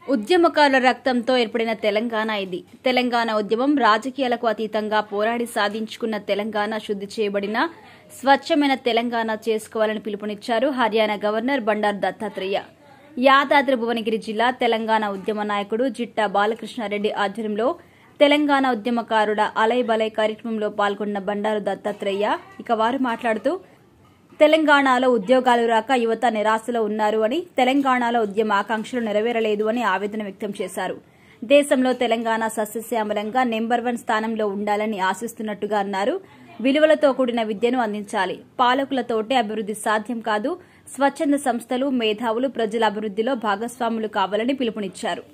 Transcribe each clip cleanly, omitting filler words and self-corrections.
ఉద్యమకారుల రక్తంతో ఏర్పడిన తెలంగాణ ఇది. తెలంగాణ ఉద్యమం రాజకీయాలకు అతీతంగా పోరాడి సాధించుకున్న తెలంగాణ, శుద్ది చేయబడిన స్వచ్ఛమైన తెలంగాణ చేసుకోవాలని పిలుపునిచ్చారు హర్యానా గవర్నర్ బండారు దత్తాత్రేయ. యాదాద్రి భువనగిరి జిల్లా తెలంగాణ ఉద్యమ నాయకుడు జిట్టా బాలకృష్ణారెడ్డి ఆధ్వర్యంలో తెలంగాణ ఉద్యమకారుల అలయ్ బలయ్ కార్యక్రమంలో పాల్గొన్న బండారు దత్తాత్రేయ వారు మాట్లాడుతూ తెలంగాణలో ఉద్యోగాలు రాక యువత నిరాశలో ఉన్నారు అని, తెలంగాణలో ఉద్యమ ఆకాంక్షలు నెరవేరలేదు అని ఆవేదన వ్యక్తం చేశారు. దేశంలో తెలంగాణ సస్యశ్యామలంగా నెంబర్ 1 స్థానంలో ఉండాలని ఆశిస్తున్నట్టుగా అన్నారు. విలువలతో కూడిన విద్యను అందించాలి. పాలకులతోటే అభివృద్ది సాధ్యం కాదు. స్వచ్ఛంద సంస్థలు, మేధావులు ప్రజల అభివృద్దిలో భాగస్వాములు కావాలని పిలుపునిచ్చారు.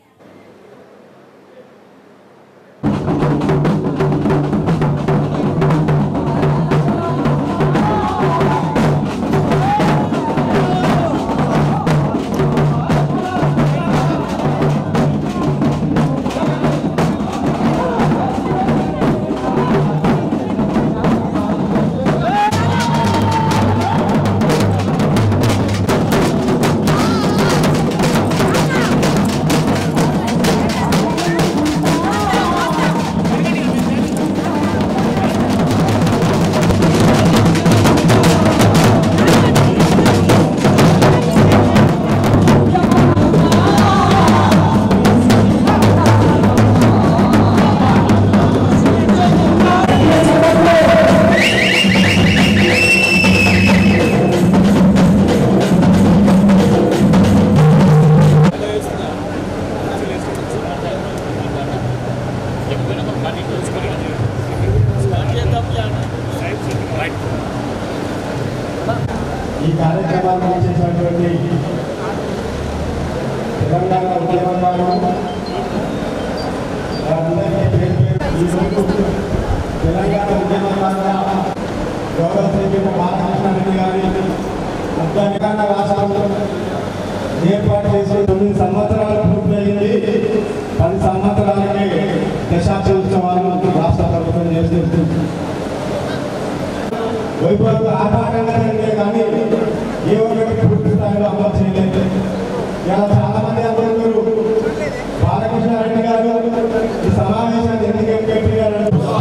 ఈ కార్యక్రమాన్ని చేసినటువంటి తెలంగాణ ఉద్యమకారులు తెలంగాణ ఉద్యమకారుల గౌరవ శ్రీ బాలకృష్ణారెడ్డి గారి తెలంగాణ రాష్ట్రంలో ఏర్పాటు చేసి 9 సంవత్సరాలు పూర్తయింది. 10 సంవత్సరాలకే దశాబ్ద ఉత్సవాలు రాష్ట్ర ప్రభుత్వం చేస్తుంది. వైభవ ఆటంకంగా జరిగే కానీ ఏ ఒక్కటి పూర్తి స్థాయిలో అమలు చేయలేదు. ఇలా చాలా మంది అందరూ బాలకృష్ణారెడ్డి గారు ఈ సమావేశాన్ని ఎందుకు ఎంపీ గారు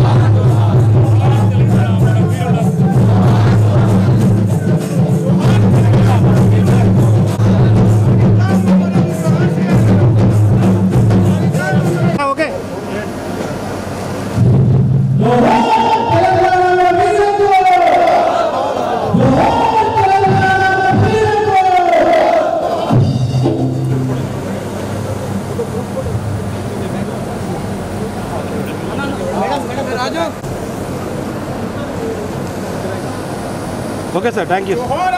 ఓకే సార్, థ్యాంక్ యూ.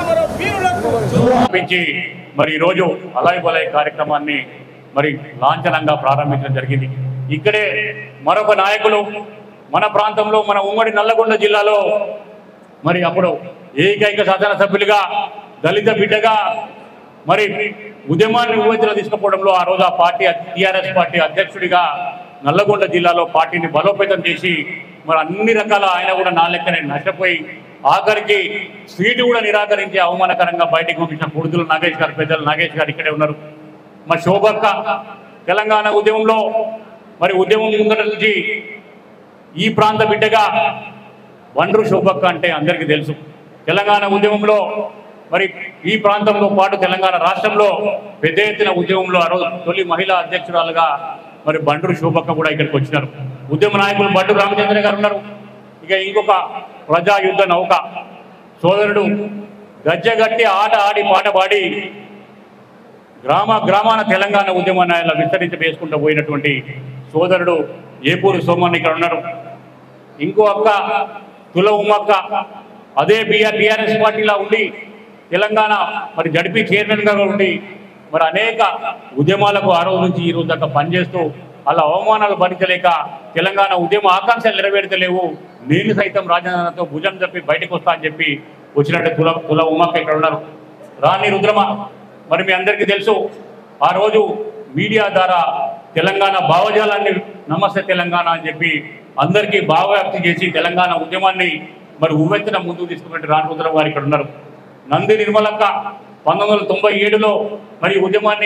మరి ఈరోజు అలయ్ బలయ్ కార్యక్రమాన్ని మరి లాంఛనంగా ప్రారంభించడం జరిగింది. ఇక్కడే మరొక నాయకులు మన ప్రాంతంలో, మన ఉమ్మడి నల్లగొండ జిల్లాలో మరి అప్పుడు ఏకైక శాసనసభ్యులుగా, దళిత బిడ్డగా మరి ఉద్యమాన్ని ఉవ్వెత్తున తీసుకుపోవడంలో ఆ రోజు ఆ పార్టీ టీఆర్ఎస్ పార్టీ అధ్యక్షుడిగా నల్లగొండ జిల్లాలో పార్టీని బలోపేతం చేసి మరి అన్ని రకాల ఆయన కూడా నా లెక్కనే నష్టపోయి ఆఖరికి సీటు కూడా నిరాకరించి అవమానకరంగా బయటకు పంపించిన కుడుదల నాగేష్ గారు, పెద్దలు నాగేష్ గారు ఇక్కడే ఉన్నారు. మరి శోభక్క తెలంగాణ ఉద్యమంలో మరి ఉద్యమం ముందర నుంచి ఈ ప్రాంత బిడ్డగా బండ్రు శోభక్క అంటే అందరికీ తెలుసు. తెలంగాణ ఉద్యమంలో మరి ఈ ప్రాంతంలో పాటు తెలంగాణ రాష్ట్రంలో పెద్ద ఎత్తున ఉద్యమంలో ఆ రోజు తొలి మహిళా అధ్యక్షురాలుగా మరి బండ్రు శోభక్క కూడా ఇక్కడికి వచ్చినారు. ఉద్యమ నాయకులు బండ్రు రామచంద్ర గారు ఉన్నారు. ఇక ఇంకొక ప్రజాయుద్ధ నౌక సోదరుడు గజ్జగట్టి ఆట ఆడి పాట పాడి గ్రామాన తెలంగాణ ఉద్యమాన్ని ఆయన విస్తరించవేసుకుంటూ పోయినటువంటి సోదరుడు ఏపూరు సోమన్ ఇక్కడ ఉన్నారు. ఇంకో అక్క తుల ఉమ్మక్క అదే టీఆర్ఎస్ పార్టీలా ఉండి తెలంగాణ మరి జడ్పీ చైర్మన్గా ఉండి మరి అనేక ఉద్యమాలకు ఆ రోజు నుంచి ఈ రోజు దాకా పనిచేస్తూ అలా అవమానాలు భరించలేక తెలంగాణ ఉద్యమ ఆకాంక్షలు నెరవేర్చలేవు, నేను సైతం రాజధానితో భుజం చెప్పి బయటకు వస్తా అని చెప్పి వచ్చినట్టు తుల ఉమ్మక్క ఇక్కడ ఉన్నారు. రాణి రుద్రమ మరి మీ అందరికీ తెలుసు, ఆ రోజు మీడియా ద్వారా తెలంగాణ భావజాలాన్ని నమస్తే తెలంగాణ అని చెప్పి అందరికీ భావవ్యాప్తి చేసి తెలంగాణ ఉద్యమాన్ని మరి ఉవ్వెత్తున ముందుకు తీసుకున్నట్టు రాణి గారు ఇక్కడ ఉన్నారు. నంది నిర్మలక్క 1997లో మరి ఉద్యమాన్ని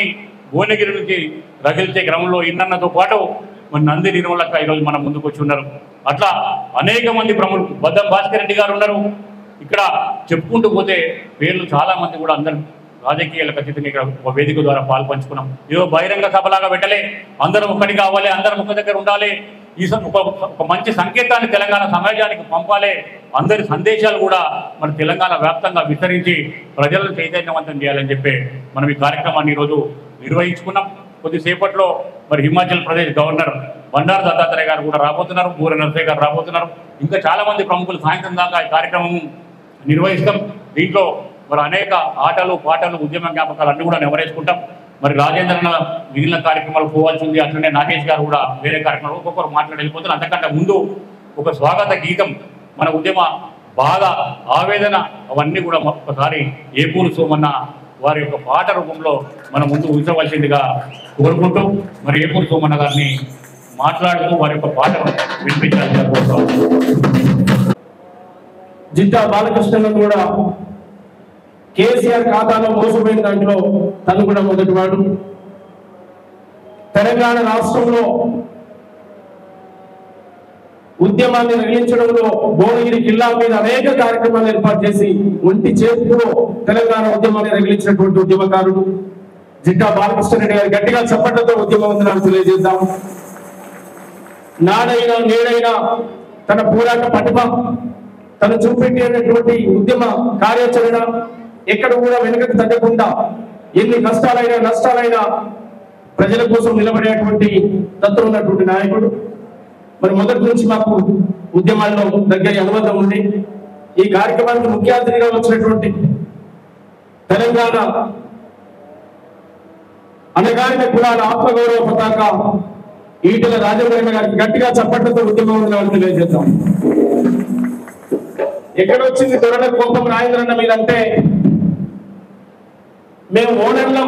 భువనగిరి నుంచి రగిల్చే క్రమంలో ఇన్నన్నతో పాటు మన నంది నిర్మలక్క ఈరోజు మన ముందుకు వచ్చి ఉన్నారు. అట్లా అనేక మంది ప్రముఖులు, బద్దం భాస్కర్ రెడ్డి గారు ఉన్నారు. ఇక్కడ చెప్పుకుంటూ పోతే పేర్లు చాలా మంది కూడా అందరూ రాజకీయాలకు అతీతంగా ఇక్కడ ఒక వేదిక ద్వారా పాల్పంచుకున్నాం. ఏదో బహిరంగ సభలాగా పెట్టలే, అందరం ఒక్కటి కావాలి, అందరం ఒక్క దగ్గర ఉండాలి, ఈ ఒక మంచి సంకేతాన్ని తెలంగాణ సమాజానికి పంపాలి, అందరి సందేశాలు కూడా మన తెలంగాణ వ్యాప్తంగా విస్తరించి ప్రజలను చైతన్యవంతం చేయాలని చెప్పి మనం ఈ కార్యక్రమాన్ని ఈరోజు నిర్వహించుకున్నాం. కొద్దిసేపట్లో మరి హిమాచల్ ప్రదేశ్ గవర్నర్ బండారు దత్తాత్రేయ గారు కూడా రాబోతున్నారు, బూర నరసయ్య గారు రాబోతున్నారు. ఇంకా చాలా మంది ప్రముఖులు సాయంత్రం దాకా ఈ కార్యక్రమం నిర్వహిస్తాం. దీంట్లో మరి అనేక ఆటలు పాటలు ఉద్యమ జ్ఞాపకాలు అన్నీ కూడా నెవరేసుకుంటాం. మరి రాజేంద్రన మిగిలిన కార్యక్రమాలు పోవాల్సింది, అట్లనే నాగేష్ గారు కూడా వేరే కార్యక్రమాలు ఒక్కొక్కరు మాట్లాడి వెళ్ళిపోతారు. అంతకంటే ముందు ఒక స్వాగత గీతం, మన ఉద్యమ బాధ ఆవేదన అవన్నీ కూడా ఒక్కసారి ఏపూరు సోమన్న వారి యొక్క పాట రూపంలో మన ముందు ఉంచవలసిందిగా కోరుకుంటూ మరి ఏపూరు సోమన్న గారిని మాట్లాడుతూ వారి యొక్క పాటను వినిపించాల్సిందిగా కోరుతాం. జిట్టా బాలకృష్ణ కూడా కేసీఆర్ ఖాతాలో మోసపోయిన దాంట్లో తను కూడా మొదటివాడు. తెలంగాణ రాష్ట్రంలో ఉద్యమాన్ని రగిలించడంలో భువనగిరి జిల్లా మీద అనేక కార్యక్రమాలు ఏర్పాటు చేసి ఒంటి చేతిలో తెలంగాణ ఉద్యమాన్ని రగిలించినటువంటి ఉద్యమకారుడు జిట్టా బాలకృష్ణ రెడ్డి గారు గట్టిగా చప్పట్లతో ఉద్యమవందనాలు తెలియజేద్దాం. నాడైనా నేడైనా తన పోరాట పటిమ, తను చూపెట్టేటటువంటి ఉద్యమ కార్యాచరణ ఎక్కడ కూడా వెనుకకు తగ్గకుండా ఎన్ని కష్టాలైనా నష్టాలైనా ప్రజల కోసం నిలబడేటువంటి తత్వం ఉన్నటువంటి నాయకుడు. మరి మొదటి నుంచి మాకు ఉద్యమాల్లో దగ్గర అనుబంధం ఉంది. ఈ కార్యక్రమానికి ముఖ్య అతిథిగా వచ్చినటువంటి తెలంగాణ అనగారిన కులాల ఆత్మగౌరవ పతాక ఈటెల రాజేంద్ర గారికి గట్టిగా చప్పట్లతో ఉద్యమం ఉందని తెలియజేద్దాం. ఎక్కడొచ్చింది దొరల కోపం రాజేంద్రన్న మీద అంటే, మేము ఓనర్లం,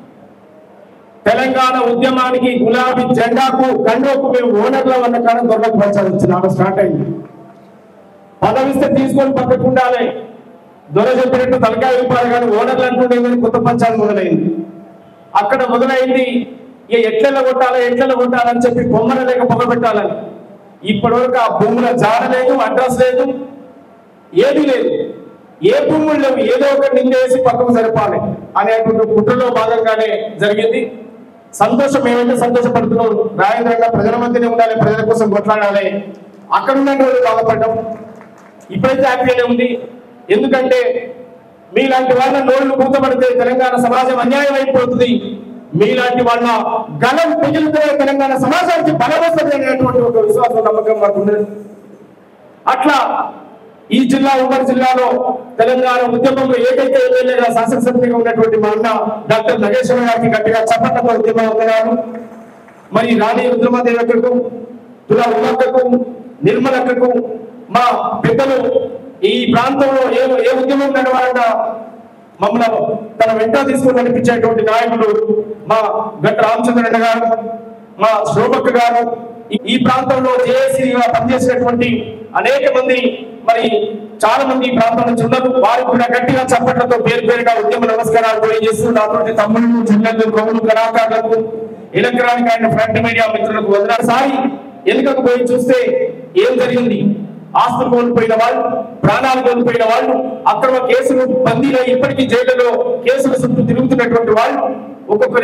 తెలంగాణ ఉద్యమానికి గులాబీ జెండాకు కండోకు మేము ఓనర్లం అన్న కారణం దొరలకు ప్రచారించింది. ఆమె స్టార్ట్ అయింది. పదవిస్తే తీసుకొని పక్కకు ఉండాలి, దొర చెప్పినట్టు తలకాయ రూపాయలు కానీ ఓనర్లు అంటుండే కొత్త పంచాలు మొదలైంది. అక్కడ మొదలైంది ఎట్లెల్ల కొట్టాలని చెప్పి బొమ్మల లేక పొగ పెట్టాలని. ఇప్పటివరకు ఆ భూముల జాడ లేదు, అడ్రస్ లేదు, ఏది లేదు, ఏ భూములు లేవు, ఏదో ఒకటి నిందేసి పక్కకు సరిపాలి అనేటువంటి కుట్రలో భాగంగానే జరిగింది. సంతోషం ఏమంటే సంతోషపడుతున్నాం, రాజేంద్రంగా ప్రజల మధ్యనే ఉండాలి, ప్రజల కోసం కొట్లాడాలి, అక్కడ ఉన్న రోజు బాధపడ్డాం. ఇప్పుడైతే హ్యాపీగానే ఉంది. ఎందుకంటే మీలాంటి వాళ్ళ నోళ్లు పూతపడితే తెలంగాణ సమాజం అన్యాయం అయిపోతుంది, మీలాంటి వాళ్ళ గలం ప్రజలతో తెలంగాణ సమాజానికి బలం వస్తుంది అనేటువంటి ఒక విశ్వాసం నమ్మకం మాకున్నది. అట్లా ఈ జిల్లా ఉమ్మడి జిల్లాలో తెలంగాణ ఉద్యమంలో ఏకైక ఎమ్మెల్యేగా శాసనసభ్యుడిగా ఉన్నటువంటి మా అన్న డాక్టర్ నగేశ్వర గారికి గట్టిగా చప్పట్లతో ఉద్యమం ఉన్నాను. మరి రాణి రుద్రమదేవకు, తులా ఉమ్మక్కకు, నిర్మలక్కకు, మా పెద్దలు ఈ ప్రాంతంలో ఏ ఉద్యమం నడవాలన్నా మమ్మల్ని తన వెంట తీసుకుని నడిపించేటువంటి నాయకులు మా గట్ట రామచంద్రన్న గారు, మా శోభక్క గారు, ఈ ప్రాంతంలో జేఏసీగా పనిచేసినటువంటి అనేక మంది, మరి చాలా మంది ఈ ప్రాంతం నుంచి ఉన్నారు. వారికి కూడా గట్టిగా చప్పట్లతో పేరు పేరుగా ఉద్యమ నమస్కారాలు తెలియజేస్తూ నాతోటి తమ్ముళ్ళు, జిల్లాలు, కవులు, కళాకారులకు, ఎలక్ట్రానిక్ అండ్ ఫ్రంట్ మీడియా మిత్రులకు ఒకసారి వెనుకకు పోయి చూస్తే ఏం జరిగింది. ఆస్తులు కోల్పోయిన వాళ్ళు, ప్రాణాలు కోల్పోయిన వాళ్ళు, అక్రమ కేసులు బందీలో ఇప్పటికీ జైళ్లలో కేసుల చుట్టూ తిరుగుతున్నటువంటి వాళ్ళు, ఒక్కొక్కరి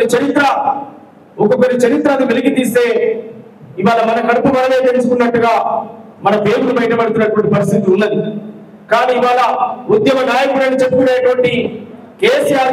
చరిత్ర వెలికి తీస్తే ఇవాళ మన కడుపు మనమే తెలుసుకున్నట్టుగా మన పేర్లు బయటపడుతున్నటువంటి పరిస్థితి ఉన్నది. కానీ ఇవాళ ఉద్యమ నాయకుడని చెప్పుకునేటువంటి కేసీఆర్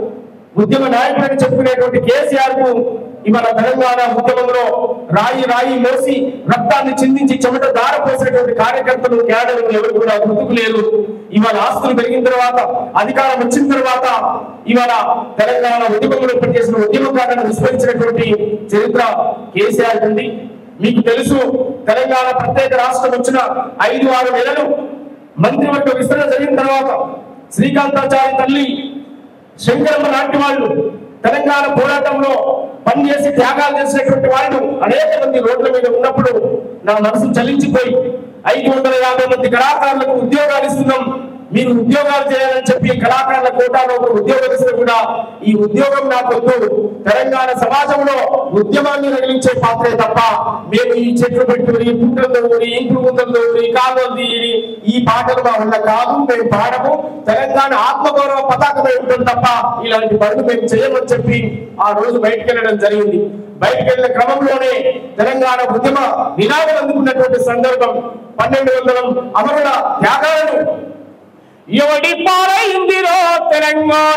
కు ఇవాళ తెలంగాణ ఉద్యమంలో రాయి మోసి రక్తాన్ని చిందించి చెమట దార పోసినటువంటి కార్యకర్తలు, క్యాడర్లు ఎవరు కూడా గుర్తుకు లేరు. ఇవాళ ఆస్తులు పెరిగిన తర్వాత, అధికారం వచ్చిన తర్వాత ఇవాళ తెలంగాణ ఉద్యమంలో పనిచేసిన ఉద్యమకారులను విస్మరించినటువంటి చరిత్ర కేసీఆర్ ఉంది. మీకు తెలుసు, తెలంగాణ ప్రత్యేక రాష్ట్రం వచ్చిన 5-6 నెలలు మంత్రివర్గ విస్తరణ జరిగిన తర్వాత శ్రీకాంతాచారి తల్లి, శంకరమ్మ లాంటి వాళ్ళు తెలంగాణ పోరాటంలో పనిచేసి త్యాగాలు చేసినటువంటి వాళ్ళు అనేక మంది రోడ్ల మీద ఉన్నప్పుడు నా మనసు చలించిపోయి 550 మంది కళాకారులకు ఉద్యోగాలు ఇస్తున్నాం, మీరు ఉద్యోగాలు చేయాలని చెప్పి కళాకారుల కోటాలో ఒక ఉద్యోగం ఇస్తే కూడా ఈ ఉద్యోగం నాకొద్దు, తెలంగాణ సమాజంలో ఉద్యమాన్ని రగిలించే పాత్రే తప్ప మేము ఈ చెట్లు పెట్టుకుని పుట్టలు ఇంకులు ముందలు కాలువలు తీయని ఈ పాటలు మా వల్ల కాదు, మేము పాడము, తెలంగాణ ఆత్మగౌరవ పతాకమై ఉంటుంది తప్ప ఇలాంటి పనులు మేము చేయమని చెప్పి ఆ రోజు బయటకు వెళ్ళడం జరిగింది. బయటకు వెళ్ళిన క్రమంలోనే తెలంగాణ ఉద్యమ నినాదం అందుకున్నటువంటి సందర్భం 1200 అమరుల త్యాగాలను ఎవడి పాలైందిరో తెలంగాణ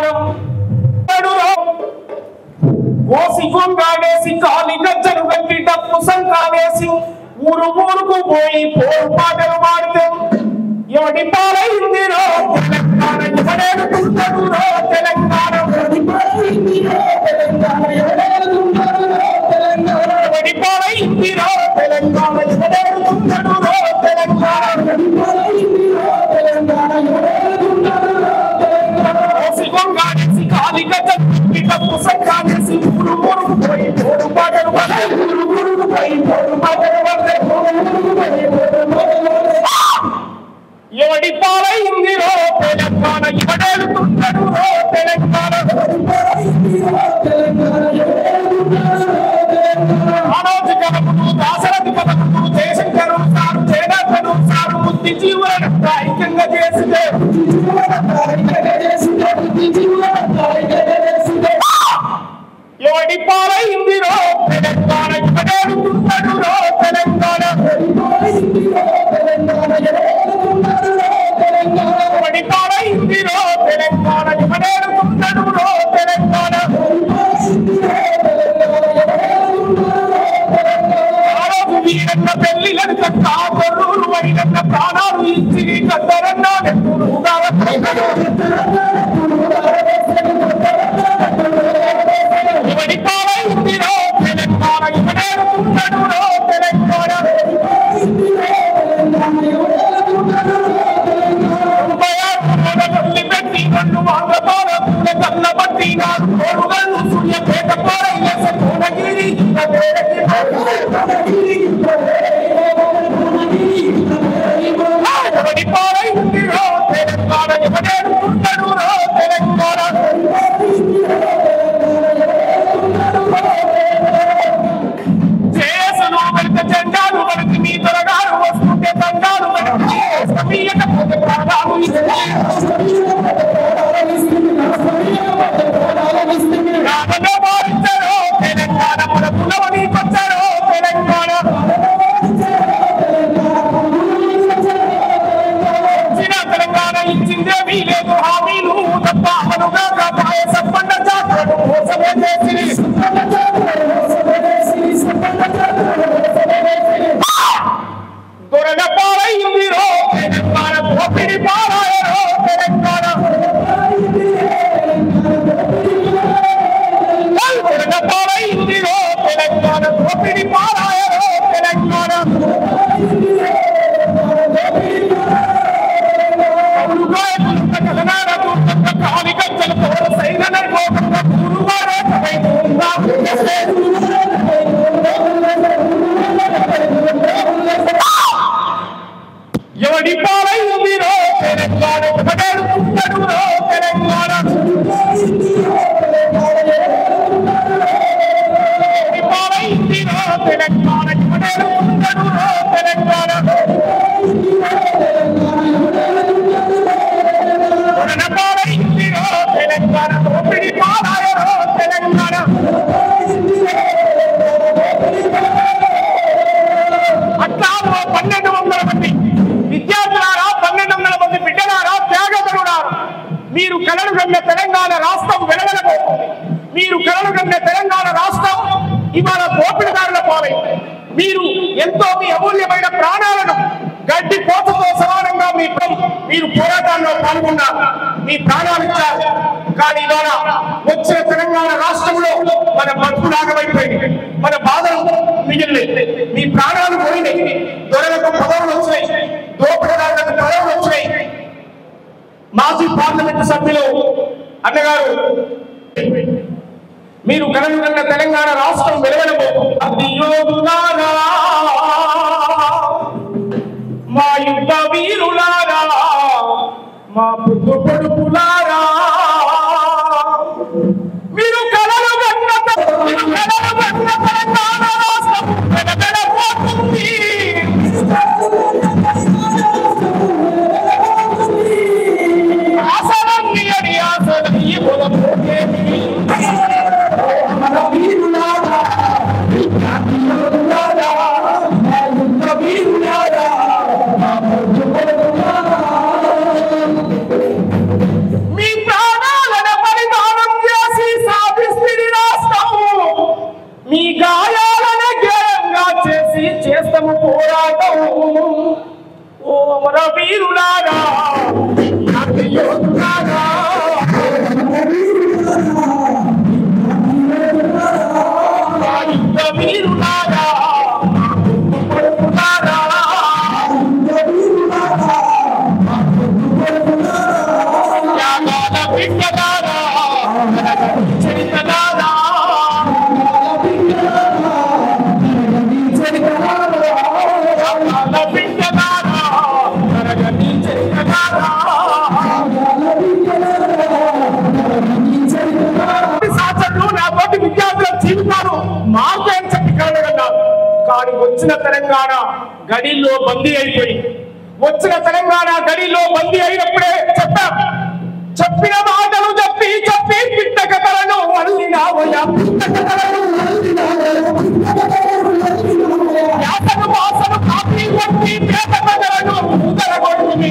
కోసి కొంగాడేసి కాలి గజ్జలు కట్టి డప్పు సంకావేసి ఊరు ఊరుకు పోయి పోరు పాటలు పాడితే ఎవడి పాలైందిరో తెలంగాణ ఎవడేడుతుంటాడురో తెలంగాణ ఎవడి పాలైందిరో తెలంగాణ ఎవడేడుతుంటాడురో తెలంగాణ ఎవడి పాలైందిరో తెలంగాణ ఎవడేడుతుంటాడురో తెలంగాణ ఎవడి పాలైందిరో తెలంగాణ ఎవడేడుతుంటాడురో తెలంగాణ కోసి కొంగాడేసి కాలి గజ్జలు కట్టి డప్పు సంకావేసి ఊరు ఊరుకు పోయి పోరు పాటలు పాడితే ఊరు ఊరుకు పోయి పోరు పాటలు పాడితే ఎవడి పాలైందిరో తెలంగాణ ఎవడేడుతుంటాడురో తెలంగాణ ఆలోచి కథకుడు దాశరథి కథకుడు జయశంకరు సారు జయనాథను సారు బుద్ధి జీవులను ఐక్యంగా చేసితే ఎవడి పాలైందిరో తెలంగాణ ఎవడేడుతుంటాడురో తెలంగాణ ఎవడి పాలైందిరో తెలంగాణ ఎవడేడుతుంటాడురో తెలంగాణ ఆరోజు వీరన్న పెళ్లిలను కట్ట కొర్రూరు వైరన్న ప్రాణాలు ఇచ్చి కద్దరన్నా ఎవడి పాలైందిరో తెలంగాణ ఎవడేడుతుంటాడురో తెలంగాణ పెట్టి కన్ను వాంగపాల పూల కన్న బట్టి నాడు కోరుగల్లు సూర్యపేట పారయ్యేస కోనగిరి ఎవడి పాలైందిరో తెలంగాణ ఎవడేడుతుంటాడురో తెలంగాణ చేసను వెళ్తే జెండాలు మనకి మీ త్వరగారు వస్తుంటే దండాలు మనకి సమీయకపోతే ప్రాణాలు రామలో మారించారో తెలంగాణ మన పులవనీకొచ్చారో తెలంగాణ వచ్చిన తెలంగాణ ఇచ్చిందేమీ లేదు హామీలు తప్ప అమలుగా కాపాయ సంపన్న జాతరను మోసమే చేసి దొరల పాలైందిరో తెలంగాణ దోపిడి పాలాయరో తెలంగాణ దొరల పాలైందిరో తెలంగాణ దోపిడి పాలాయరో తెలంగాణ కలనాడ దూర్త కాలి గజ్జలు తోడ సైన గోపంగా గురువారే ఎవడి పాలైందిరో తెలంగాణ ఎవడేడుతుంటాడురో తెలంగాణ ఎవడి పాలైందిరో తెలంగాణ ఎవడేడుతుంటాడురో తెలంగాణ ఎవడ పాలైందిరో తెలంగాణ దోపిడి పాలాయరో తెలంగాణ అట్లా 1200 మంది విద్యార్థులారా 1200 మంది బిడ్డలారా త్యాగతరులారా మీరు కలలు కన్న తెలంగాణ రాష్ట్రం వెలవెలబోతుంది. మీరు కలలు కన్న తెలంగాణ రాష్ట్రం ఇవాళ దోపిడిదారుల పాలైంది. మీరు ఎంతో మీ అమూల్యమైన ప్రాణాలను గడ్డి పోతతో సమానంగా మీరు పోరాటాల్లో పాల్గొన్నారు, మీ ప్రాణాలు ఇచ్చారు. కానీ ఇవాళ వచ్చిన తెలంగాణ రాష్ట్రంలో మన బతుకులాగమైపోయింది, మన బాధలు మిగిలినవి, మీ ప్రాణాలు పోయినాయి. దొరలకు పదవులు వచ్చినాయి, దోపిడీదారులకు పదవులు వచ్చినాయి. మాజీ పార్లమెంట్ సభ్యులు అన్నగారు మీరు కలలు కన్న తెలంగాణ రాష్ట్రం వెలువడబోతుంది. మా యుద్ధ వీరులారా, మా పోరాటం ఓ అమర వీరులారా యోధులారా వీరులారా మార్గం చెప్పి కలగన్నారు కానీ వచ్చిన తెలంగాణ గడిలో బందీ అయిపోయి వచ్చిన తెలంగాణ గడిలో బందీ అయినప్పుడే చెప్పాం చెప్పిన మాటలు చెప్పి చెప్పి పిట్ట కథలను అల్లినావయ్యా వాసను కాపీ కొట్టి పేద కథలను ఉదరగొట్టి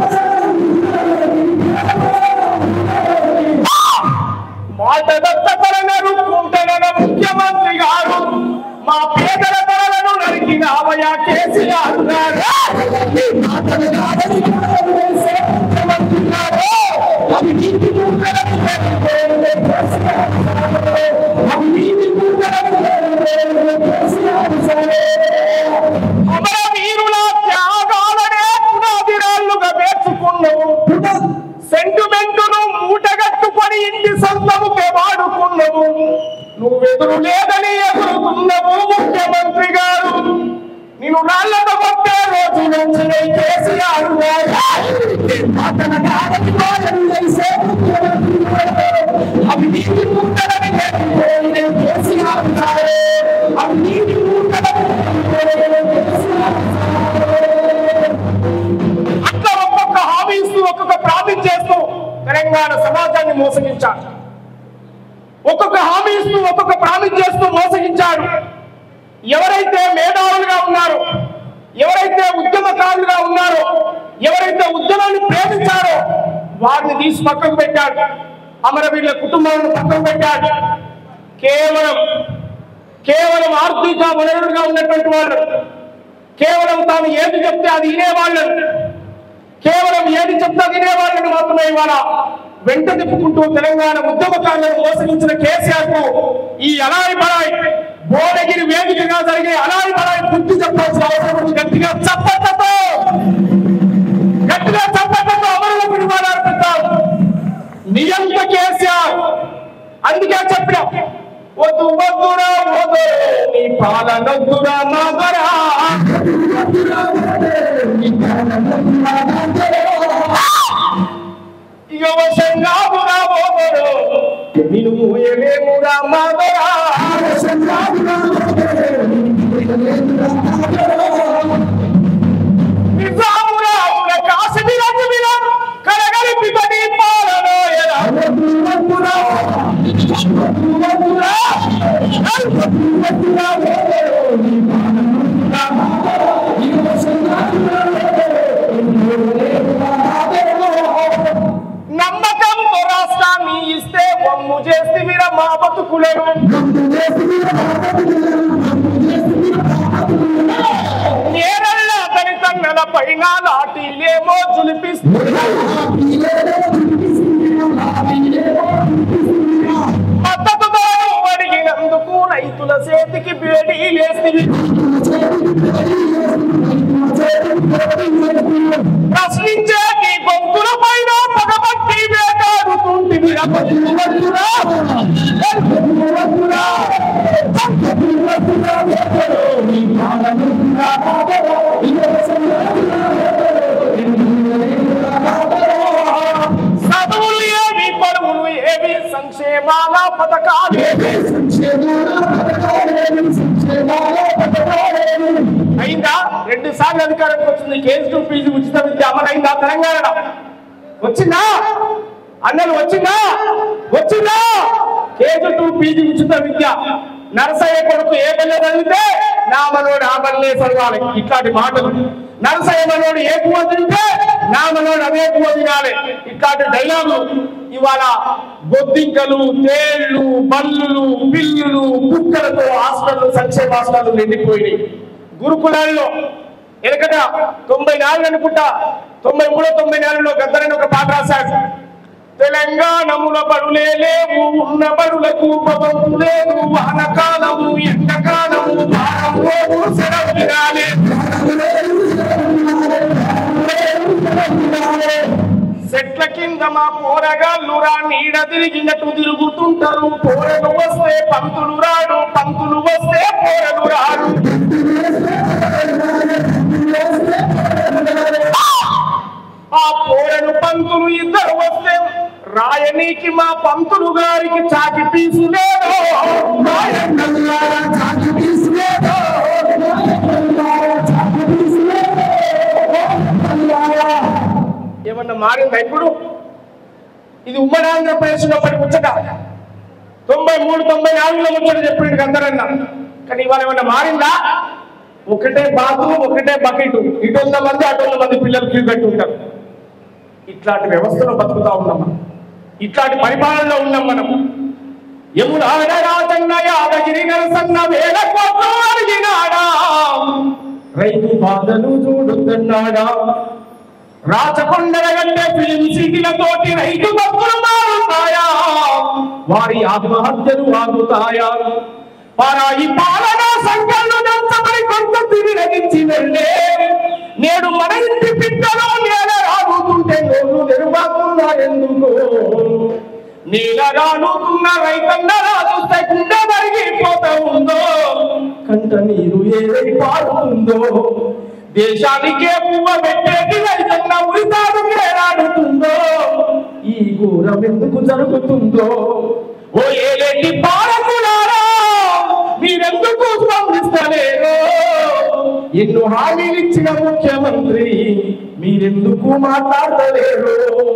మాట దత్తలను కుంటన ముఖ్యమంత్రి గారు మా పేదల తరలను నరికినావయ్యా కేసీఆర్ గారు అమర వీరుల త్యాగాలనే పునాదిరాళ్లుగా వేర్చుకున్నావు సెంటిమెంటును మూటగట్టుకొని ఇంటి సొంతముకే వాడుకున్నావు నువ్వెదురు లేదని ఎదురుకున్నావు ముఖ్యమంత్రి గారు నిన్ను రాళ్లతో కొట్టే రోజు నుంచి కేసీఆర్ అట్లా ఒక్కొక్క హామీ ఇస్తూ ఒక్కొక్క ప్రామిస్ చేస్తూ తెలంగాణ సమాజాన్ని మోసగించారు ఒక్కొక్క హామీ ఇస్తూ ఒక్కొక్క ప్రామిస్ చేస్తూ మోసగించారు ఎవరైతే మేధావులుగా ఉన్నారో ఎవరైతే ఉద్యమకారులుగా ఉన్నారో ఎవరైతే ఉద్యమాన్ని ప్రేమించారో వారిని తీసి పక్కకు పెట్టాడు అమరవీరుల కుటుంబాలను పక్కకు పెట్టాడు కేవలం ఆర్థిక వనరులుగా ఉన్నటువంటి వాళ్ళు కేవలం తాను ఏది చెప్తే అది వినేవాళ్ళను కేవలం ఏది చెప్తే వినేవాళ్ళని మాత్రమే ఇవాళ వెంట తిప్పుకుంటూ తెలంగాణ ఉద్యమకారులను మోసగించిన కేసీఆర్ కు ఈ అలాయి బలాయి భువనగిరి వేదికగా జరిగే అలాయి బలాయి బుద్ధి చెప్పాల్సిన అవసరం ఉంది గట్టిగా చప్పట్లతో అమరుల పిడుగులు అర్పిద్దాం నియంత కేసీఆర్ అందుకే చెప్పిన వద్దు వద్దురా వద్దు నీ పాలనొద్దురా మాగరా యువశంగాపురా వద్దు నిన్ను మోయలేమురా మాగరా నిజామురా కాశ్మీర కలగలిపి నీ పాలన నమ్మకంతో రాష్ట్రాన్ని ఇస్తే వమ్ము చేసి వీర మా బతుకులను నేరల్లా దళితన్నల పైన లాఠీలేమో మద్దతుతో అడిగినందుకు రైతుల చేతికి బేడీలేసి ప్రశ్నించే నీ గొంతుల పైన పగబట్టి వేటాడుతుంటివి చదువులు ఏవి పరువులు ఏవి సంక్షేమాల పథకాలు అయిందా 2 సార్లు అధికారంకి వచ్చింది కేజీ ఫీజు ఉచిత విద్య అమలైందా తెలంగాణ వచ్చిందా అన్నలు వచ్చిందా కేజీ ఫీజు ఉచిత విద్య నరసయ్య కొడుకు ఏ బల్లె చదివితే నా మనోడు ఆ బల్లె చదవాలి ఇట్లాంటి మాటలు నరసయ్య మనోడు ఏ పువ్వు తింటే నా మనోడు అదే పువ్వు తినాలి ఇట్లాంటి డైలాగులు ఇవాళ బొద్దింకలు తేళ్లు బల్లులు పిల్లులు కుక్కలతో హాస్పిటల్ సంక్షేమ హాస్పిటల్ నిండిపోయినాయి గురుకులాల్లో ఎనకట 94 అనుకుంటా 93 94లో గద్దరని ఒక పాట రాశాడు. తెలంగాణముల బడులే లేవు ఉన్న బడులకు పవన్ లేదు వానకాలము ఎండకాలము సెలవు వినాలే చెట్ల కింద మా పోరగాళ్ళురా నీడ తిరిగినట్టు తిరుగుతుంటారు. పోరలు వస్తే పంతులు రాడు పంతులు వస్తే పోరలు రాడు. ఆ పోరలు పంతులు ఇద్దరు వస్తే రాయనీకి మా పంతులు గారికి చాకి పీసులేదో ఏమన్నా మారిందా ఇప్పుడు? ఇది ఉమ్మడి ఆంధ్రప్రదేశ్లో పడి ముచ్చట 93 94లో ముచ్చట చెప్పిండు అందరన్నా. కానీ ఇవాళ ఏమన్నా మారిందా? ఒకటే బాతు ఒకటే బకెట్, ఇటు 100 మంది అటు 100 మంది పిల్లలు క్యూ కట్టి ఉంటారు. ఇట్లాంటి వ్యవస్థలో బతుకుతా ఉన్నాం మనం, ఇట్లాంటి పరిపాలనలో ఉన్నాం మనం. యమునా రాజన్న యాదగిరి నరసన్న వేల కోట్లు అడిగినాడా, రైతు బాధలు చూడుతున్నాడా, రాచకొండల గంటే ఫిలిం సిటీలతోటి రైతు బతుకులు మారుతాయా, వారి ఆత్మహత్యలు ఆగుతాయా, పరాయి పాలన సంఖ్యలు దంచబడి కొంత తిరిగి వెళ్ళే నేడు మన ఇంటి పిట్టలో నేల రాగుతుంటే నోళ్ళు నెరువాకున్నా ఎందుకు, నేల రానుతున్న రైతన్న రాజుస్తే గుండె మరిగిపోతా ఉందో, కంట నీరు ఏదై పారుతుందో, దేశానికే పువ్వ పెట్టేది రైతన్న ఉరితాడు ఏడాడుతుందో, ఈ ఘోరం ఎందుకు జరుగుతుందో. ఓ ఏలేటి పాలకులారా మీరెందుకు స్పందిస్తలేరు, ఎన్నో హామీలు ఇచ్చిన ముఖ్యమంత్రి మీరెందుకు మాట్లాడలేరు.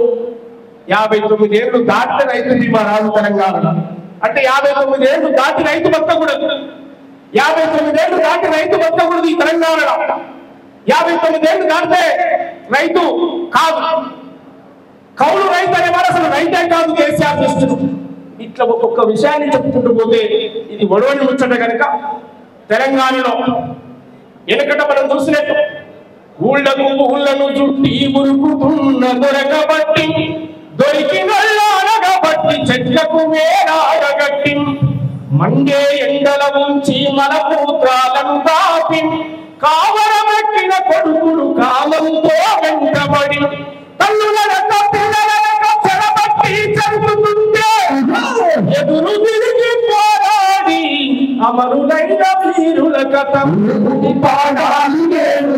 59 ఏళ్ళు దాటిన రైతు బీమా రాదు తెలంగాణలో. అంటే 59 ఏళ్ళు దాటి రైతు బతకూడదు, 59 ఏళ్ళు దాటి రైతు బతకూడదు ఈ తెలంగాణలో. 59 ఏళ్ళు దాటితే రైతు కాదు, కౌలు రైతు అనేవాడు అసలు రైతే కాదు కేసీఆర్ చేస్తున్నారు. ఇట్లా ఒక్కొక్క విషయాన్ని చెప్పుకుంటూ పోతే ఇది ఒడవని ముచ్చట కనుక తెలంగాణలో వెనకట మనం చూసినట్టు ఊళ్ళకు ఊళ్ళను చుట్టి మురుకుతున్న దొరకబట్టి దొరికినబట్టి చెట్లకు వేరాడగట్టి మండే ఎండల ఉంచి మన పూత్రాలను దాపి కావరమెక్కిన కొడుకులు కాలంతో వెంటబడి తల్లులక పిల్లలక చెరబట్టి చదువుతుంటే ఎదురు తిరిగి పోరాడి అమరులైన వీరుల కథ పాడాలి నేను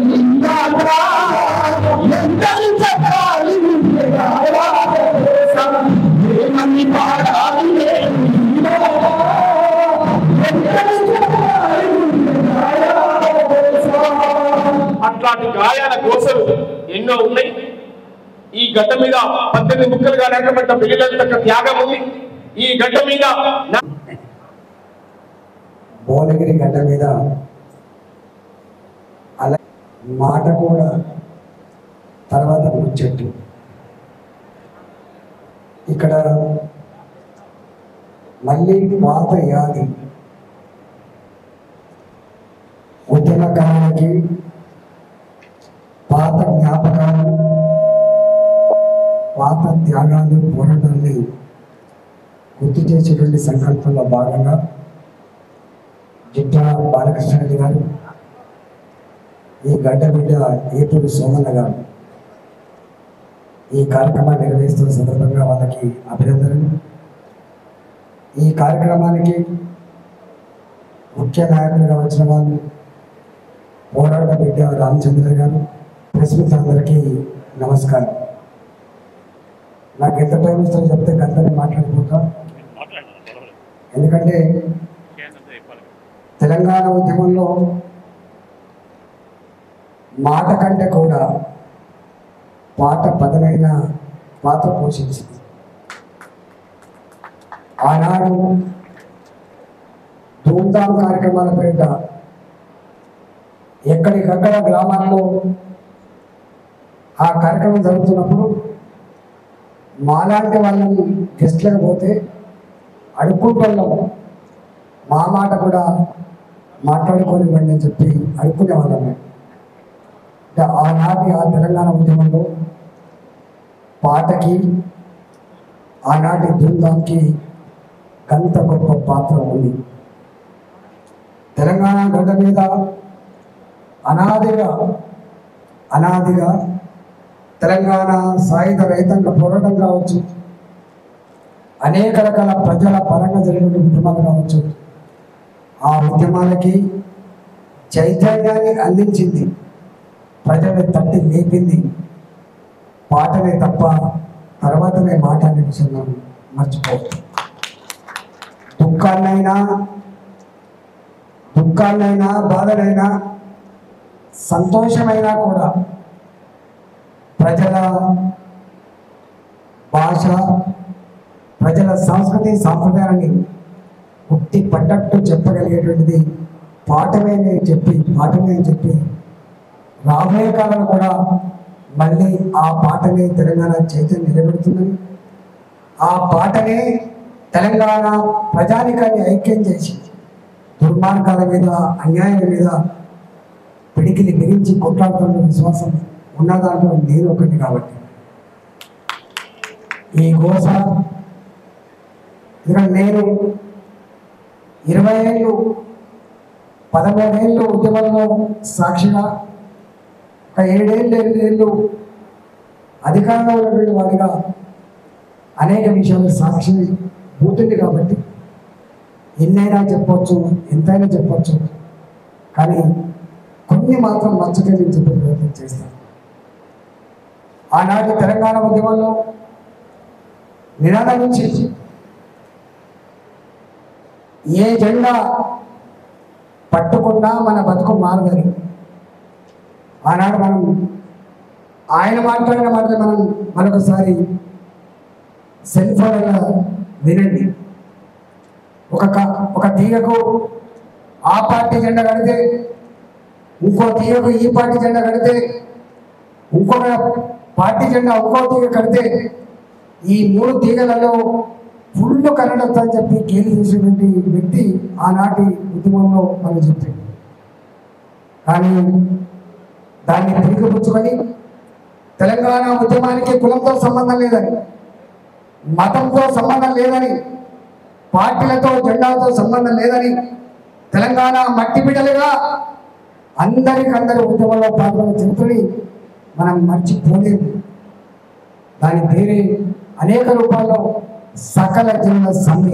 అట్లాంటి గాయాల కోసలు ఎన్నో ఉన్నాయి. ఈ గడ్డ మీద 18 ముక్కలుగా నరకబడ్డ పిల్లల త్యాగం ఉంది. ఈ గడ్డ మీద భువనగిరి గడ్డ మీద అలా మాట కూడా తర్వాత ముచ్చట్టు. ఇక్కడ మళ్ళీ పాత యాది ఉద్యమకాలానికి పాత జ్ఞాపకాలు పాత త్యాగాలు పోరాటాన్ని గుర్తు చేసేటువంటి సంకల్పంలో భాగంగా జిట్టా బాలకృష్ణారెడ్డి గారు, ఈ గడ్డ బిడ్డ ఏపూరి సోమన్న గారు ఈ కార్యక్రమాన్ని నిర్వహిస్తున్న సందర్భంగా వాళ్ళకి అభినందనలు. ఈ కార్యక్రమానికి ముఖ్య నాయకులుగా వచ్చిన వాళ్ళు పోరాట బిడ్డ రామచంద్ర గారు, ప్రెస్ అందరికీ నమస్కారం. నాకు ఎంత టైం ఇస్తారో చెప్తే గంటనే మాట్లాడిపోతాం. ఎందుకంటే తెలంగాణ ఉద్యమంలో మాట కంటే కూడా పాట పదమైన పాత్ర పోషించింది. ఆనాడు ధూమ్ధామ్ కార్యక్రమాల పేరిట ఎక్కడికక్కడ గ్రామాల్లో ఆ కార్యక్రమం జరుగుతున్నప్పుడు మాలాంటి వాళ్ళని గెస్ట్లకు పోతే అడుక్కుంటున్నాము, మా మాట కూడా మాట్లాడుకోనివ్వండి అని చెప్పి అనుకునేవాళ్ళం. అంటే ఆనాటి ఆ తెలంగాణ ఉద్యమంలో పాటకి ఆనాటి ధూమ్ధాంకి గంత గొప్ప పాత్ర ఉంది. తెలంగాణ గడ్డ మీద అనాదిగా తెలంగాణ సాయుధ రైతాంగ పోరాటం కావచ్చు, అనేక రకాల ప్రజల పరంగా జరిగిన ఉద్యమాలు కావచ్చు, ఆ ఉద్యమాలకి చైతన్యాన్ని అందించింది, ప్రజల్ని తట్టి లేపింది పాటనే తప్ప తర్వాతనే మాట అనే విషయం మర్చిపోవచ్చు. దుఃఖాన్నైనా బాధనైనా సంతోషమైనా కూడా ప్రజల భాష, ప్రజల సంస్కృతి సాంప్రదాయాన్ని ఉట్టి పడ్డట్టు చెప్పగలిగేటువంటిది పాటమే అని చెప్పి రాబోయే కాలంలో కూడా మళ్ళీ ఆ పాటనే తెలంగాణ చైతన్యం నిలబెడుతుందని, ఆ పాటనే తెలంగాణ ప్రజానికాన్ని ఐక్యం చేసి దుర్మార్గాల మీద, అన్యాయం మీద పిడికిలి బిగించి కొట్లాడుతున్న విశ్వాసం ఉన్న దాంట్లో నేను ఒకటి. కాబట్టి ఈ గోస, ఎందుకంటే నేను 20 ఏళ్ళు 13 ఏళ్ళు ఉద్యమంలో సాక్షిగా, ఒక 7 ఏళ్ళు అధికారంలో ఉన్నటువంటి వాడిగా అనేక విషయాలు సాక్షి పోతుంది. కాబట్టి ఎన్నైనా చెప్పవచ్చు, ఎంతైనా చెప్పవచ్చు, కానీ కొన్ని మాత్రం నచ్చకని చెప్పే ప్రయత్నం చేస్తాను. ఆనాటి తెలంగాణ ఉద్యమంలో నినాదం నుంచి ఏ జెండా పట్టుకున్నా మన బతుకు మారదని, ఆనాడు ఆయన మాట్లాడిన మాటలు మనం మరొకసారి సెల్ ఫోన్లో వినండి. ఒక తీగకు ఆ పార్టీ జెండా కడితే, ఇంకో తీగకు ఈ పార్టీ జెండా కడితే, ఇంకొక పార్టీ జెండా ఇంకో తీగ కడితే, ఈ 3 తీగలలో ఫుల్ కన్నడత అని చెప్పి గేలి చేసినటువంటి వ్యక్తి ఆనాటి ఉద్యమంలో మనం చెప్తాడు. కానీ దాన్ని తిరిగిపుచ్చుకొని తెలంగాణ ఉద్యమానికి కులంతో సంబంధం లేదని, మతంతో సంబంధం లేదని, పార్టీలతో జెండాలతో సంబంధం లేదని, తెలంగాణ మట్టి బిడ్డలుగా అందరికందరూ ఉద్యమంలో పాల్గొన్న చరిత్రని మనం మర్చిపోలేము. దాని పేరే అనేక రూపాల్లో సకల జనుల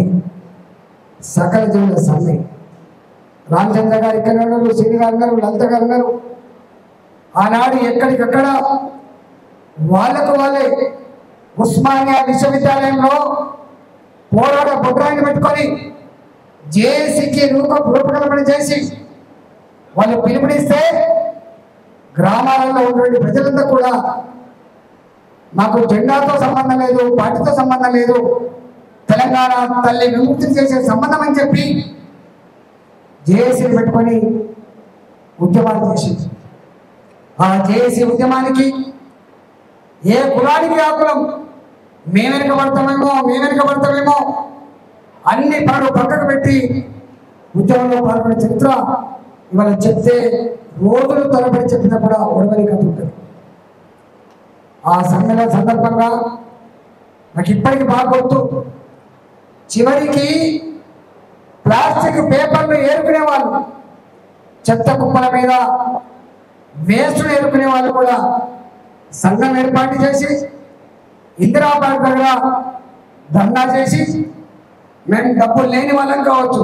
సమ్మె. రామచంద్ర గారు ఇక్కడ ఉన్నారు, శ్రీని గారు ఉన్నారు, లలిత గారు ఉన్నారు. ఆనాడు ఎక్కడికక్కడ వాళ్ళకు వాళ్ళే ఉస్మానియా విశ్వవిద్యాలయంలో పోరాట బొడ్రాయిని పెట్టుకొని జేఏసీకి రూపకల్పన చేసి వాళ్ళు పిలుపునిస్తే గ్రామాలలో ఉన్నటువంటి ప్రజలంతా కూడా మాకు జెండాతో సంబంధం లేదు, పార్టీతో సంబంధం లేదు, తెలంగాణ తల్లి విముక్తి చేసే సంబంధం అని చెప్పి జేఏసీని పెట్టుకొని ఉద్యమాలు చేసింది. ఆ జేఏసీ ఉద్యమానికి ఏ కులానికి ఆ కులం మేము వెనుకబడతామేమో అన్ని పనులు పక్కకు పెట్టి ఉద్యమంలో పాల్గొనే చరిత్ర ఇవాళ చెప్తే రోజులు తరబడి చెప్పినా కూడా ఒడవని కథ ఉంటుంది. ఆ సమ్మెల సందర్భంగా నాకు ఇప్పటికీ బాగా గుర్తు, చివరికి ప్లాస్టిక్ పేపర్లు ఏరుకునే వాళ్ళు, చెత్త కుప్పల మీద వేస్టులు ఏరుకునే వాళ్ళు కూడా సంఘం ఏర్పాటు చేసి ఇందిరాబాద్ దగ్గర ధర్నా చేసి మేము డబ్బులు లేని వాళ్ళం కావచ్చు,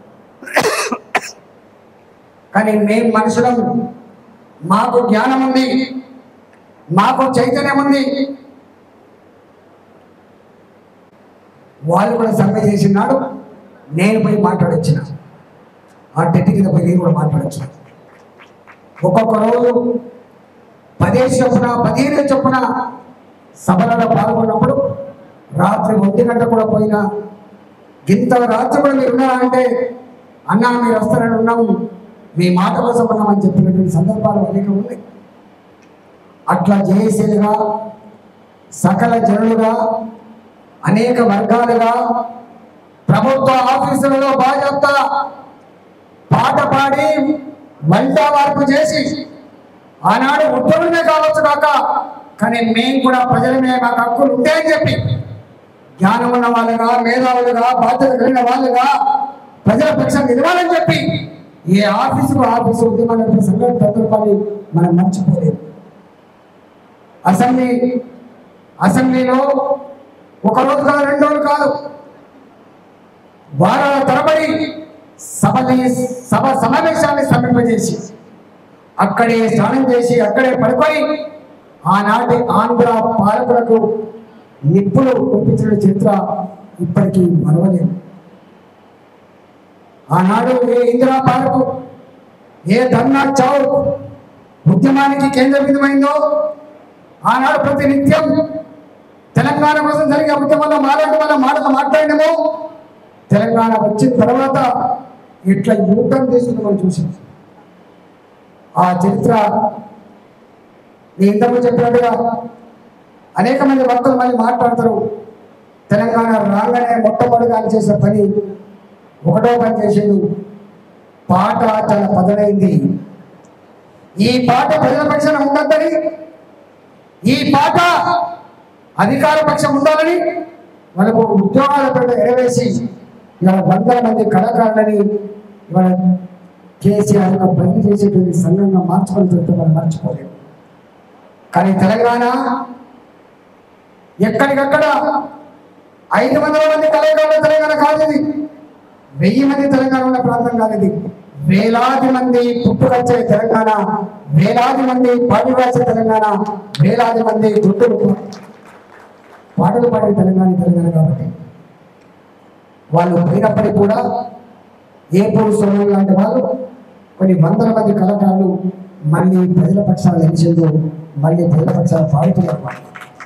కానీ మేము మనుషులం, మాకు జ్ఞానం ఉంది, మాకు చైతన్యం ఉంది. వాళ్ళు కూడా సమ్మె చేసినాడు, నేను పోయి మాట్లాడొచ్చిన, ఆ టెట్టి కింద పోయి నేను కూడా మాట్లాడొచ్చిన. ఒక్కొక్క రోజు 15 చొప్పున సభలలో పాల్గొన్నప్పుడు రాత్రి 1 గంట కూడా పోయినా, ఇంత రాత్రి కూడా మీరు ఉన్నారా అంటే అన్నా మీరు వస్తారని ఉన్నాము, మీ మాట కోసం ఉన్నామని చెప్పినటువంటి సందర్భాలు అనేక ఉన్నాయి. అట్లా జేఏసీలుగా సకల జనులుగా అనేక వర్గాలుగా ప్రభుత్వ ఆఫీసులలో బాధ్యత పాట పాడి వంట వార్పు చేసి ఆనాడు ఉద్యోగమే కావచ్చు కాక కానీ మేము కూడా ప్రజలమే మాకు హక్కులు ఉంటాయని చెప్పి జ్ఞానం ఉన్న వాళ్ళుగా మేధావులుగా బాధ్యత కలిగిన వాళ్ళుగా ప్రజల పక్షం నిలవాలని చెప్పి ఏ ఆఫీసు ఉద్యమాల సంఘటన సందర్భాన్ని మనం మర్చిపోలేదు. అసెంబ్లీలో ఒక రోజు కాదు 2 రోజులు కాదు వారాల తరబడి సభ సమావేశాన్ని స్తంభింపజేసి అక్కడే స్నానం చేసి అక్కడే పడుకొని ఆనాటి ఆంధ్ర పాలకులకు నిప్పులు ఒప్పించిన చరిత్ర ఇప్పటికీ మరవలేదు. ఆనాడు ఏ ఇందిరా పార్కు ఏ ధర్నా చౌక్ ఉద్యమానికి కేంద్ర బిందువైందో ఆనాడు ప్రతి నిత్యం తెలంగాణ కోసం జరిగే ఉద్యమంలో మాటలు మాట్లాడినమో తెలంగాణ వచ్చిన తర్వాత ఇట్లా యూటర్న్ తీసుకుని మనం చూసాం. ఆ చరిత్ర నేను ఇంతకు చెప్పినట్టుగా అనేక మంది వక్తలు మళ్ళీ మాట్లాడతారు. తెలంగాణ రాగానే మొట్టమొదటిగా చేసిన పని ఒకటో పని చేసిండు, పాట చాలా పదనైంది. ఈ పాట ప్రజల పక్షాన ఉండద్దని, ఈ పాట అధికార పక్షం ఉండాలని మనకు ఉద్యోగాల పేట ఎరవేసి ఇవాళ 100 మంది కళాకారులని ఇవాళ కేసీఆర్ బదిలీ చేసేటువంటి సంఘంగా మార్చుకొని చెప్తే మనం మర్చిపోలేము. కానీ తెలంగాణ ఎక్కడికక్కడ 500 మంది కళాకారుల తెలంగాణ కాదు, ఇది 1000 మంది తెలంగాణ ఉన్న ప్రాంతం కాదు, ఇది వేలాది మంది పుట్టుకొచ్చే తెలంగాణ, వేలాది మంది పాటలు రాసే తెలంగాణ, వేలాది మంది గుర్తులు పాటలు పాడే తెలంగాణ కాబట్టి వాళ్ళు పోయినప్పటికీ కూడా ఏపూరు సోమం లాంటి వాళ్ళు కొన్ని 100 మంది కళాకారులు మళ్ళీ ప్రజల పక్షాలు నిలిచేందు మళ్ళీ ప్రజల పక్షాలు పాడుతున్నారు.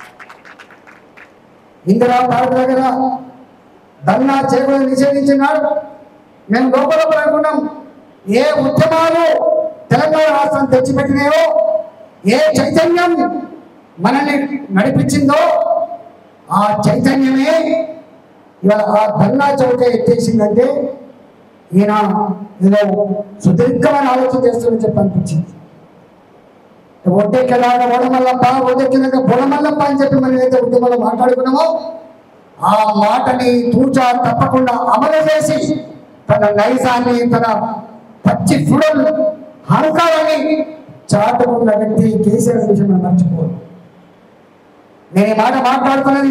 ఇందిరా పార్క్ దగ్గర ధర్నా చేయకుండా నిషేధించినాడు. మేము లోపల అనుకున్నాం, ఏ ఉద్యమాలు తెలంగాణ రాష్ట్రం తెచ్చిపెట్టినాయో, ఏ చైతన్యం మనల్ని నడిపించిందో ఆ చైతన్యమే ఇవాళ ఆ ధర్నా చౌకే ఎత్తేసిందంటే ఈయన ఏదో సుదీర్ఘమైన ఆలోచన చేస్తుందని చెప్పి అనిపించింది. ఒడ్డెక్కేదాకా బోడమల్లప్ప, ఒడ్డెక్కినాక బోడమల్లప్ప అని చెప్పి మనం ఏదైతే ఉద్యమంలో మాట్లాడుకున్నామో ఆ మాటని తూచా తప్పకుండా అమలు చేసి తన నైజాన్ని, తన పచ్చి ఫుడల్ అహంకారాన్ని చాటుకున్న వ్యక్తి కేసీఆర్ విషయం మనం మర్చిపోదు. నేను ఈ మాట మాట్లాడుతున్నది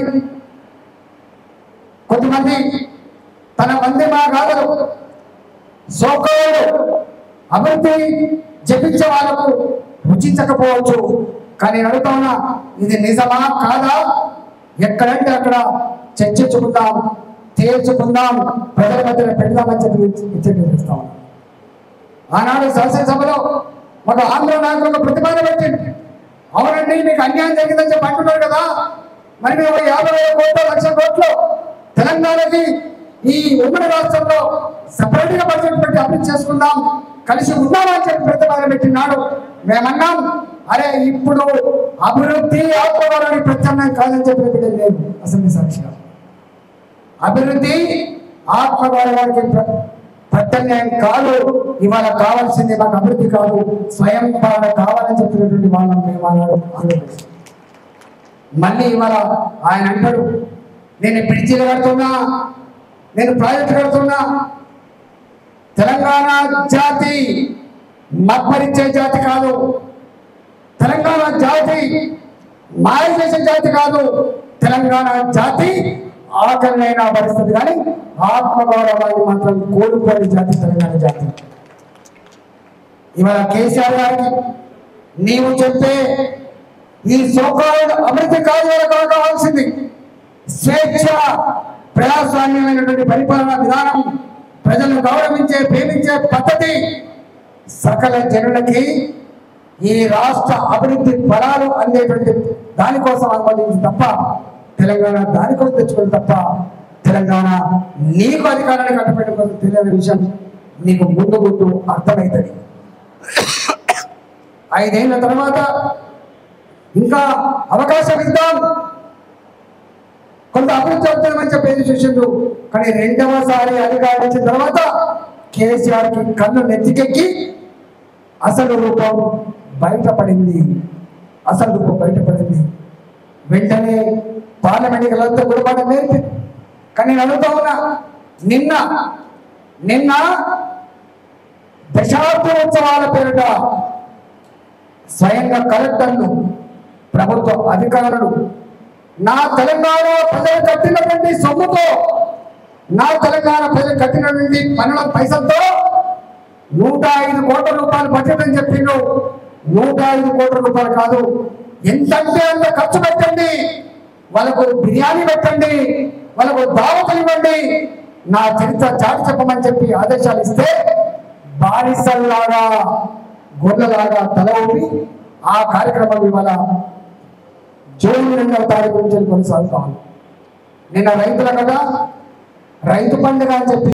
కొంతమంది తన మంది మా గాథలు సోకాలు అభివృద్ధి జపించే వాళ్ళకు రుచించకపోవచ్చు. కానీ అడుగుతా ఉన్నా, ఇది నిజమా కాదా? ఎక్కడంటే అక్కడ చర్చించుకుందాం, తేల్చుకుందాం, ప్రజల మధ్యలో పెడదామని చెప్పి హెచ్చరిస్తా ఉన్నాం. ఆనాడు శాసనసభలో ఒక ఆంధ్ర నాయకులకు ప్రతిపాదన పెట్టింది. అవునండి, మీకు అన్యాయం జరిగిందని చెప్పి అంటున్నారు కదా, మరి మేము 50,000 కోట్లు 1,00,000 కోట్లు తెలంగాణకి ఈ ఉమ్మడి రాష్ట్రంలో సపరేట్ గా బడ్జెట్ పెట్టి అభివృద్ధి చేసుకుందాం, కలిసి ఉందామని చెప్పి ప్రతిపాదన పెట్టినాడు. మేమన్నాం, అరే ఇప్పుడు అభివృద్ధి ఆత్మగౌరవానికి ప్రత్యామ్నాయం కాదని చెప్పి పెట్టింది లేదు. అసెంబ్లీ సాక్షిగా అభివృద్ధి ఆత్మగౌరవానికి ప్రత్యామ్నాయం కాదు, ఇవాళ కావాల్సింది మాకు అభివృద్ధి కాదు, స్వయం పాలన కావాలని చెప్పినటువంటి వాళ్ళం మేము అన్నాడు. మళ్ళీ ఇవాళ ఆయన అంటాడు, నేను బ్రిడ్జిలు కడుతున్నా, నేను ప్రాజెక్టు కడుతున్నా. తెలంగాణ జాతి మత్పరిచే జాతి కాదు, తెలంగాణ జాతి మాయ చేసే జాతి కాదు, తెలంగాణ జాతి ఆకలినైనా భరిస్తుంది కానీ ఆత్మగౌరవాన్ని మాత్రం కోల్పోయే జాతి తెలంగాణ జాతి. ఇవాళ కేసీఆర్ గారికి నీవు చెప్పే ఈ సోకాలు అభివృద్ధి కార్యాలు కావాల్సింది స్వేచ్ఛ, ప్రజాస్వామ్యమైనటువంటి పరిపాలనా విధానం, ప్రజలను గౌరవించే ప్రేమించే పద్ధతి, సకల జనులకి ఈ రాష్ట్ర అభివృద్ధి ఫలాలు అందేటువంటి దానికోసం అనుమతించి తప్ప తెలంగాణ దానికోసం తెచ్చుకుని తప్ప తెలంగాణ నీకు అధికారాన్ని కట్టబెట్టిన కోసం తెలియని విషయం నీకు ముందు ముందు అర్థమవుతుంది. 5 ఏళ్ల తర్వాత ఇంకా అవకాశం ఇద్దాం, కొంత అభివృద్ధి అవుతుందని చెప్పి చూసిండు. కానీ 2వసారి అధికారం ఇచ్చిన తర్వాత కేసీఆర్ కి కళ్ళు నెత్తికెక్కి అసలు రూపం బయటపడింది. వెంటనే పార్లమెంట్ గలంతా గురపడం నేర్పి. కానీ నేను అడుగుతా ఉన్నా, నిన్న దశాబ్దోత్సవాల పేరిట స్వయంగా కలెక్టర్లు, ప్రభుత్వ అధికారులు నా తెలంగాణ ప్రజలు కట్టినటువంటి సొమ్ముతో, నా తెలంగాణ ప్రజలు కట్టినటువంటి పన్నుల పైసలతో 105 కోట్ల రూపాయలు బడ్జెట్ అని చెప్పిండు. 105 కోట్ల రూపాయలు కాదు, ఎంతంటే అంత ఖర్చు పెట్టండి, వాళ్ళకు బిర్యానీ పెట్టండి, వాళ్ళకు దావతులు ఇవ్వండి, నా చరిత్ర చాటి చెప్పమని చెప్పి ఆదేశాలు ఇస్తే బానిసల్లాగా గొర్రెలాగా తల ఊపి ఆ కార్యక్రమం ఇవాళ జూన్ 2వ తారీఖు నుంచి కొనసాగుతా ఉంది. నిన్న రైతుల కదా రైతు పండుగ అని చెప్పి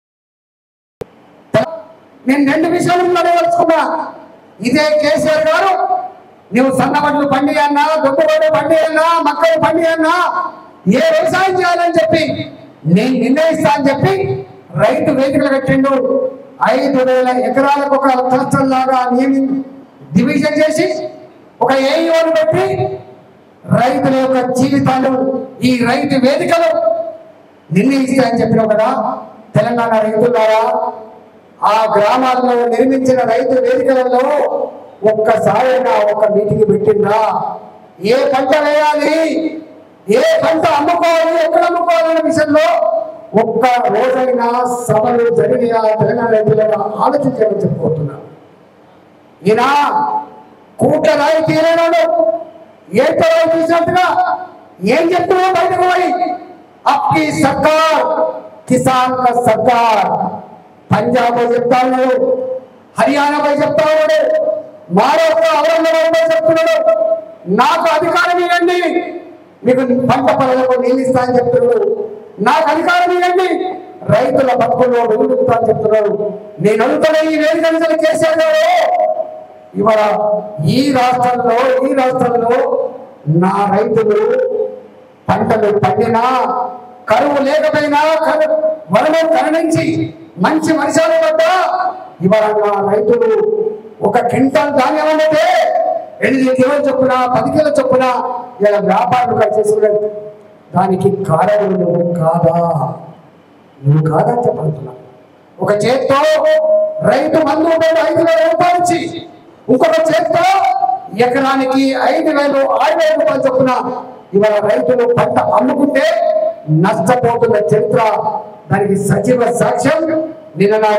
నేను 2 విషయాలు అడగదలుచుకున్నా. ఇదే కేసీఆర్ గారు నువ్వు సన్నబడ్లు పండి అన్నా, దొడ్డుబడ్లు పండి అన్నా, మక్కలు పండి అన్నా, ఏ వ్యవసాయం చేయాలని చెప్పి నేను నిర్ణయిస్తా అని చెప్పి రైతు వేదికలు కట్టిండు. 5,000 ఎకరాలకు ఒక క్లస్టర్ లాగా డివిజన్ చేసి ఒక ఏఈఓను పెట్టి రైతుల యొక్క జీవితాలు ఈ రైతు వేదికలు నిర్ణయిస్తాయని చెప్పినావు కదా. తెలంగాణ రైతులారా, ఆ గ్రామాల్లో నిర్మించిన రైతు వేదికలలో ఒక్కసారైనా ఒక మీటింగ్ పెట్టిందా? ఏ పంట వేయాలి, ఏ పంట అమ్ముకోవాలి, ఎక్కడ అమ్ముకోవాలనే విషయంలో ఒక్క రోజైనా సభలు జరిగిన తెలంగాణ రైతులుగా ఆలోచించాలని చెప్పుకుంటున్నారు. ఈయన కూట్ల రాయి తీరేనాడు, ఏట రాయి తీసినట్టుగా ఏం చెప్తున్నావు బయటకు పోయి? అప్కి సర్కార్, కిసాన్ కా సర్కార్. పంజాబ్ పై చెప్తా ఉన్నాడు, హర్యానా పై చెప్తా ఉన్నాడు, మహారాష్ట్ర ఔరంగాబాద్ పై చెప్తున్నాడు, నాకు అధికారం ఇవ్వండి, మీకు పంట పొలాలకు నీళ్ళు ఇస్తా అని చెప్తున్నాడు, నాకు అధికారం ఇవ్వండి, రైతుల బతుకుల్లో వెలుగుతా అని చెప్తున్నాడు. నేను అడుగుతున్నా, ఈ వేదికలు కేసీఆర్ ఇవాళ ఈ రాష్ట్రంలో నా రైతులు పంటలు పండినా, కరువు లేకపోయినా, వరదలు కరుణించి మంచి వర్షాలు పడ్డా ఇవాళ నా రైతులు 1 క్వింటాల్ ధాన్యం అంటే 8 కిలోలు చొప్పున 10 కిలో చొప్పున ఇలా వ్యాపారులు చేసుకున్నారు. దానికి కారణం నువ్వు కాదా అని చెప్పడుతున్నా. ఒక చేత్తో రైతు మందు 5,000 రూపాయలు ఇచ్చి, ఇంకొక చేత్తో ఎకరానికి 5,000 6,000 రూపాయలు చొప్పున ఇవాళ రైతులు పంట అమ్ముకుంటే నష్టపోతున్న చరిత్ర, దానికి సజీవ సాక్ష్యం. నిన్న నా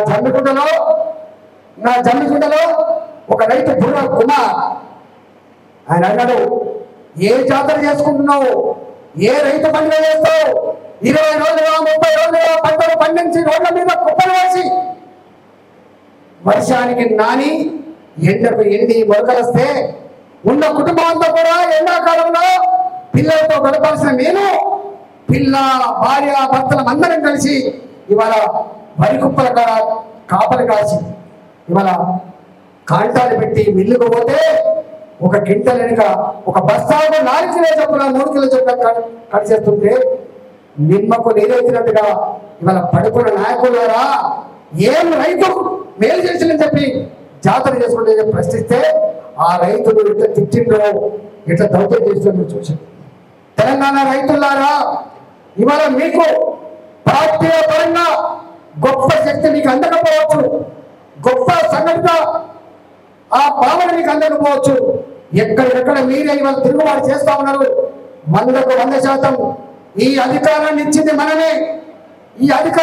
జమ్మికుంటలో ఒక రైతు బుర్ర కుమార్ ఆయన అన్నాడు, ఏ జాతర చేసుకుంటున్నావు, ఏ రైతు పండుగ చేస్తావు, 20 రోజులుగా 30 రోజులుగా పంటలు పండించి రోడ్ల మీద కుప్పలు వేసి వర్షానికి నాని ఎండకు ఎండి మొలకలొస్తే ఉన్న కుటుంబంతో కూడా ఎండాకాలంలో పిల్లలతో గడపాల్సిన నేను, పిల్ల భార్య భర్తల అందరం కలిసి ఇవాళ వరి కుప్పల కాపలు కాసి ఇవాళ కాంటాలు పెట్టి మిల్లుకు పోతే 1 క్వింటల్ వెనుక ఒక బస్తాకు 4 కిలో చొప్పున 3 కిలో చొప్పున కట్ చేస్తుంటే నిమ్మకు నీరెత్తినట్టుగా ఇవాళ పడుకున్న నాయకులారా ఏం రైతు మేలు చేసిందని చెప్పి జాతర చేసుకుంటే ప్రశ్నిస్తే ఆ రైతులు ఎట్లా తిట్టిండ్రో, ఎట్లా దౌత్యం చేస్తుందో చూసాం. తెలంగాణ రైతులారా, ఇవాళ మీకు ప్రాంతీయ పరంగా గొప్ప శక్తి మీకు అందకపోవచ్చు, గొప్ప సంఘటన ఆ భావన మీకు అందకపోవచ్చు. ఎక్కడెక్కడ మీరే ఇవాళ తిరుగుబాటు చేస్తా ఉన్నారు. 100కు 100% ఈ అధికారాన్ని ఇచ్చింది మనమే, ఏ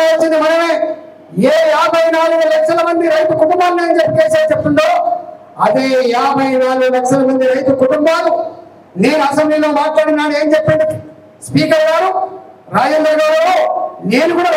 54 లక్షల మంది రైతు కుటుంబాన్ని అని చెప్పి కేసీఆర్ చెప్తుందో అదే 54 లక్షల మంది రైతు కుటుంబాలు. నేను అసెంబ్లీలో మాట్లాడినాను, ఏం చెప్పండి స్పీకర్ గారు, రాజేంద్ర గారు, నేను కూడా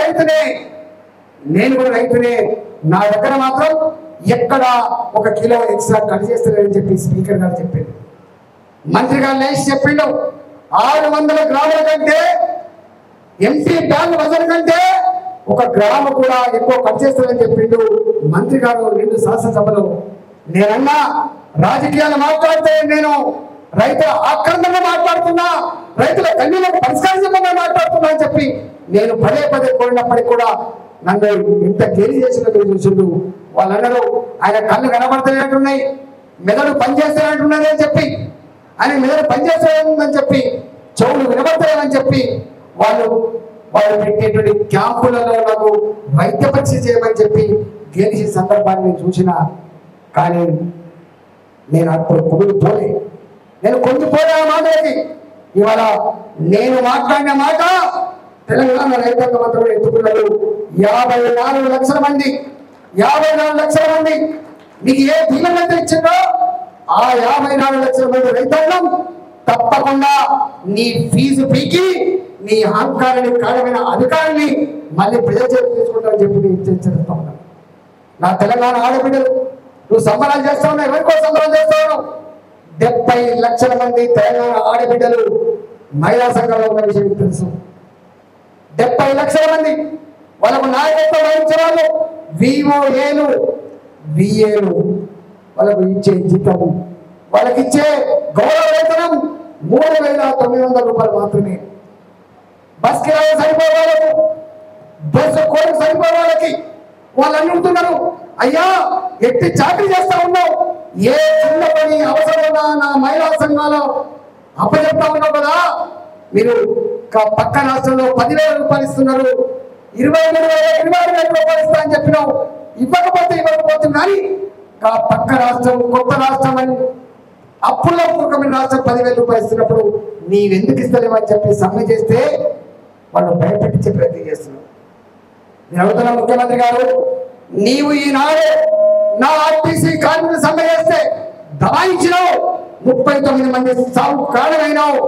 రైతునే, నా దగ్గర మాత్రం ఎక్కడ 1 కిలో ఎక్స్ట్రా కట్ చేస్తారని చెప్పి స్పీకర్ గారు చెప్పిండు. మంత్రి గారు లేచి చెప్పిండు, 600 గ్రాముల కంటే ఎంపీ బ్యాంక్ బజార్ కంటే 1 గ్రాము కూడా ఎక్కువ కట్ చేస్తారని చెప్పిండు మంత్రి గారు 2 శాసనసభలో. నేనన్నా రాజకీయాలు మాట్లాడితే నేను రైతుల ఆక్రందనగా మాట్లాడుతున్నా, రైతుల కన్నీలకు పరిష్కరించకుండా మాట్లాడుతున్నా అని చెప్పి నేను పదే కోరినప్పటికీ కూడా నన్ను ఇంత గేలి చేసినట్టు చూసిండు. వాళ్ళందరూ ఆయన కళ్ళు కనబడతాయంటున్నాయి, మెదడు పనిచేస్తాయంటున్నది అని చెప్పి, ఆయన మెదడు పనిచేస్తాయని చెప్పి, చెవులు వినబడతాయని చెప్పి వాళ్ళు పెట్టేటువంటి క్యాంపులలో నాకు వైద్య పరీక్ష చేయమని చెప్పి గేలిసిన సందర్భాన్ని నేను చూసిన. కానీ నేను అప్పుడు కుమిలిపోలే, నేను కొంచెపోలే ఆ మాటలకి. ఇవాళ నేను మాట్లాడిన మాట తెలంగాణ రైతాంగం అంతా కూడా ఎత్తుకున్నారు. 54 లక్షల మంది, 54 లక్షల మంది నీకు ఏ ధీమత ఇచ్చిందో ఆ 54 లక్షల మంది రైతాంగం తప్పకుండా నీ ఫీజు పీకి నీ అహంకారాన్ని కారణమైన అధికారాన్ని మళ్ళీ ప్రజల చేతి తీసుకుంటారని చెప్పి నేను హెచ్చరిస్తా ఉన్నాను. నా తెలంగాణ ఆడబిడ్డలు, నువ్వు సంబరాలు చేస్తా ఉన్నావు, ఎవరికో సంబరాలు చేస్తా ఉన్నావు. 70 లక్షల మంది తెలంగాణ ఆడబిడ్డలు మహిళా సంఘంలో ఉన్న విషయం తెలుసు. 70 లక్షల మంది వాళ్ళకు నాయకత్వం వహించే వాళ్ళు, విఓఏలు, విఏలు, వాళ్ళకు ఇచ్చే జీతం, వాళ్ళకి ఇచ్చే గౌరవ వేతనం 3,900 రూపాయలు మాత్రమే. బస్ కిరాయి సరిపోయే వాళ్ళకు, బస్సు కోరిక సరిపోయే వాళ్ళకి వాళ్ళు అడుగుతున్నారు, అయ్యా ఎట్టి చాకరీ చేస్తా ఉన్నావు, ఏ చిన్న పని అవసరంగా నా మహిళా సంఘాలు అప్పచెప్తా ఉన్నావు కదా, మీరు పక్క రాష్ట్రంలో 10,000 రూపాయలు ఇస్తున్నారు, 23,000 రూపాయలు ఇస్తా అని చెప్పినావు, ఇవ్వకపోతే కానీ పక్క రాష్ట్రం కొత్త రాష్ట్రం అని అప్పుల్లో పూర్వకమైన రాష్ట్రం 10,000 రూపాయలు ఇస్తున్నప్పుడు నీవెందుకు ఇస్తలేమని చెప్పి సమ్మె చేస్తే వాళ్ళు భయపెట్టించే ప్రయత్నం చేస్తున్నారు. నేను అడుగుతున్నా ముఖ్యమంత్రి గారు, నీవు ఈనాడు నా ఆర్టీసీ కార్మికులు సమ్మె చేస్తే దబాయించినావు, 39 మంది సాగు కారణమైనావు.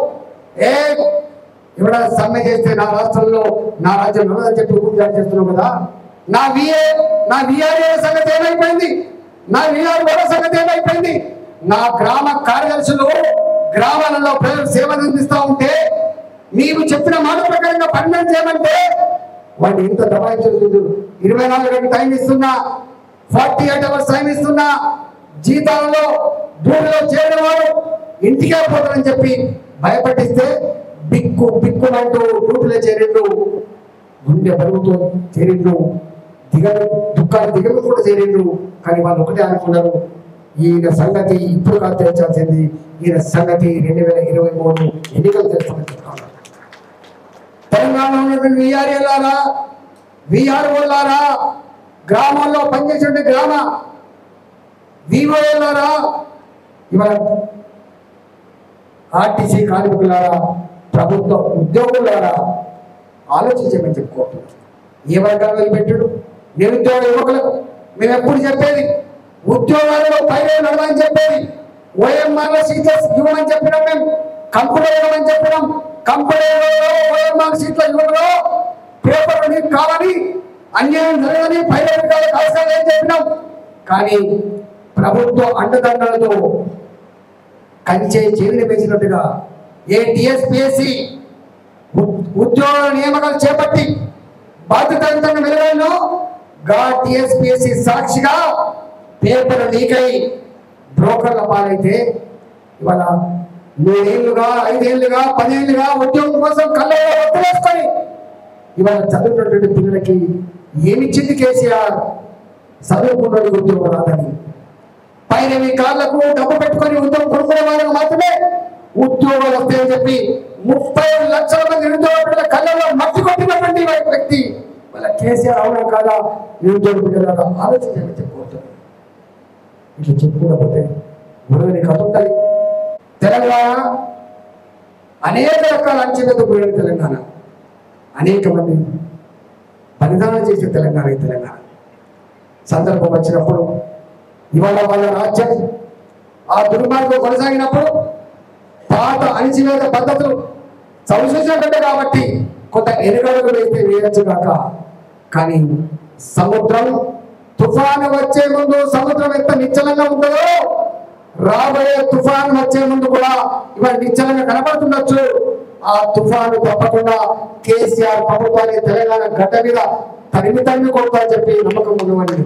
ఎవరైనా సమ్మె చేస్తే నా రాష్ట్రంలో నా రాజ్యం నడదని చెప్పి ఉపచారం చేస్తున్నావు కదా. నా విఆర్ఏ సంగతి ఏమైపోయింది, నా విఆర్ఓ సంగతి ఏమైపోయింది, నా గ్రామ కార్యదర్శులు గ్రామాలలో ప్రజలు సేవలు అందిస్తూ ఉంటే నీవు చెప్పిన మాట ప్రకారంగా పర్మనెంట్ చేయమంటే వాడిని ఎంత దబాయించలేదు. 24 గంటలు టైం ఇస్తున్నా, 48 అవర్స్ టైం ఇస్తున్నా, జీతాలలో డ్యూటీలో చేరిన వాడు ఇంటికే పోతారని చెప్పి భయపట్టిస్తే బిక్కుమంటూ డ్యూటీలో చేరిండు, గుండె బరువుతో చేరిండు, దుఃఖాలు దిగలు కూడా చేరిండు. కానీ వాళ్ళు ఒకటే అనుకున్నారు, ఈయన సంగతి ఇప్పుడు కాదు తెచ్చాల్సింది, ఈయన సంగతి 2023 ఎన్నికలు తెలుస్తామని చెప్తాను. తెలంగాణలో ఉన్నటువంటి విఆర్ఏలారా, విఆర్ఓలారా, గ్రామాల్లో పనిచేసే గ్రామ విఓఏలారా, ఇవాళ ఆర్టీసీ కార్మికులారా, ప్రభుత్వ ఉద్యోగులారా ఆలోచించమని చెప్పుకోవట్లేదు. ఏ వర్గాలు పెట్టాడు నిరుద్యోగ యువకులకు మేము ఎప్పుడు చెప్పేది, ఉద్యోగాలలో పైన నడవని చెప్పేది, ఓఎంఆర్ల సీట్లు ఇవ్వమని చెప్పినాం, మేము కంప్యూటర్ ఇవ్వమని చెప్పినాం, కంప్యూటర్ ఓఎంఆర్ సీట్ల ఇవ్వడంలో పేపర్ లీక్ కావాలి, అన్యాయం జరగని పైన అవసరం ఏం చెప్పినాం. కానీ ప్రభుత్వ అండదండలతో కంచే చేతులు పెంచినట్టుగా ఏ టీఎస్పీఎస్సీ ఉద్యోగాల నియామకాలు చేపట్టి బాధ్యతయుతంగా వెలువడినో గా టీఎస్పీఎస్సీ సాక్షిగా పేపర్ లీక్ అయి బ్రోకర్ల పాలైతే ఇవాళ 3 ఏళ్ళుగా 5 ఏళ్ళుగా 10 ఏళ్ళుగా ఉద్యోగం కోసం కళ్ళలో ఒత్తివేసుకొని ఇవాళ చదువుతున్నటువంటి పిల్లలకి ఏమిచ్చింది కేసీఆర్? చదువుకున్న ఉద్యోగం రాదని, పైన మీ కార్లకు డబ్బు పెట్టుకొని ఉద్యోగం కొనుక్కునే వాళ్ళకి మాత్రమే ఉద్యోగాలు వస్తాయని చెప్పి 30 లక్షల మంది నిరుద్యోగ బిడ్డల కళ్ళలో మట్టి కొట్టినటువంటి వ్యక్తి వాళ్ళ కేసీఆర్ అవునా కాదా? నిరుద్యోగ బిడ్డలాగా ఆలోచించమని చెప్పుకుంటారు. ఇట్లా చెప్పుకోకపోతే గురువుని కథ ఉంటుంది. తెలంగాణ అనేక రకాల అంచెలతో కూడిన తెలంగాణ, అనేక మంది బలిదానం చేసే తెలంగాణ. ఈ తెలంగాణ సందర్భం వచ్చినప్పుడు ఇవాళ వాళ్ళ రాజ్యం ఆ దుర్మార్గం కొనసాగినప్పుడు పాత అణిచివేత పద్ధతులు సంశోషించబడ్డ కాబట్టి కొంత ఎనుగడుగులు అయితే వేయచ్చు కాక, కానీ సముద్రం తుఫాను వచ్చే ముందు సముద్రం ఎంత నిశ్చలంగా ఉంటుందో రాబోయే తుఫాను వచ్చే ముందు కూడా ఇవాళ నిశ్చలంగా కనబడుతుండొచ్చు. ఆ తుఫాను తప్పకుండా కేసీఆర్ ప్రభుత్వాన్ని తెలంగాణ గడ్డ మీద తరిమి కొడతా చెప్పి నమ్మకం ఉండవండి.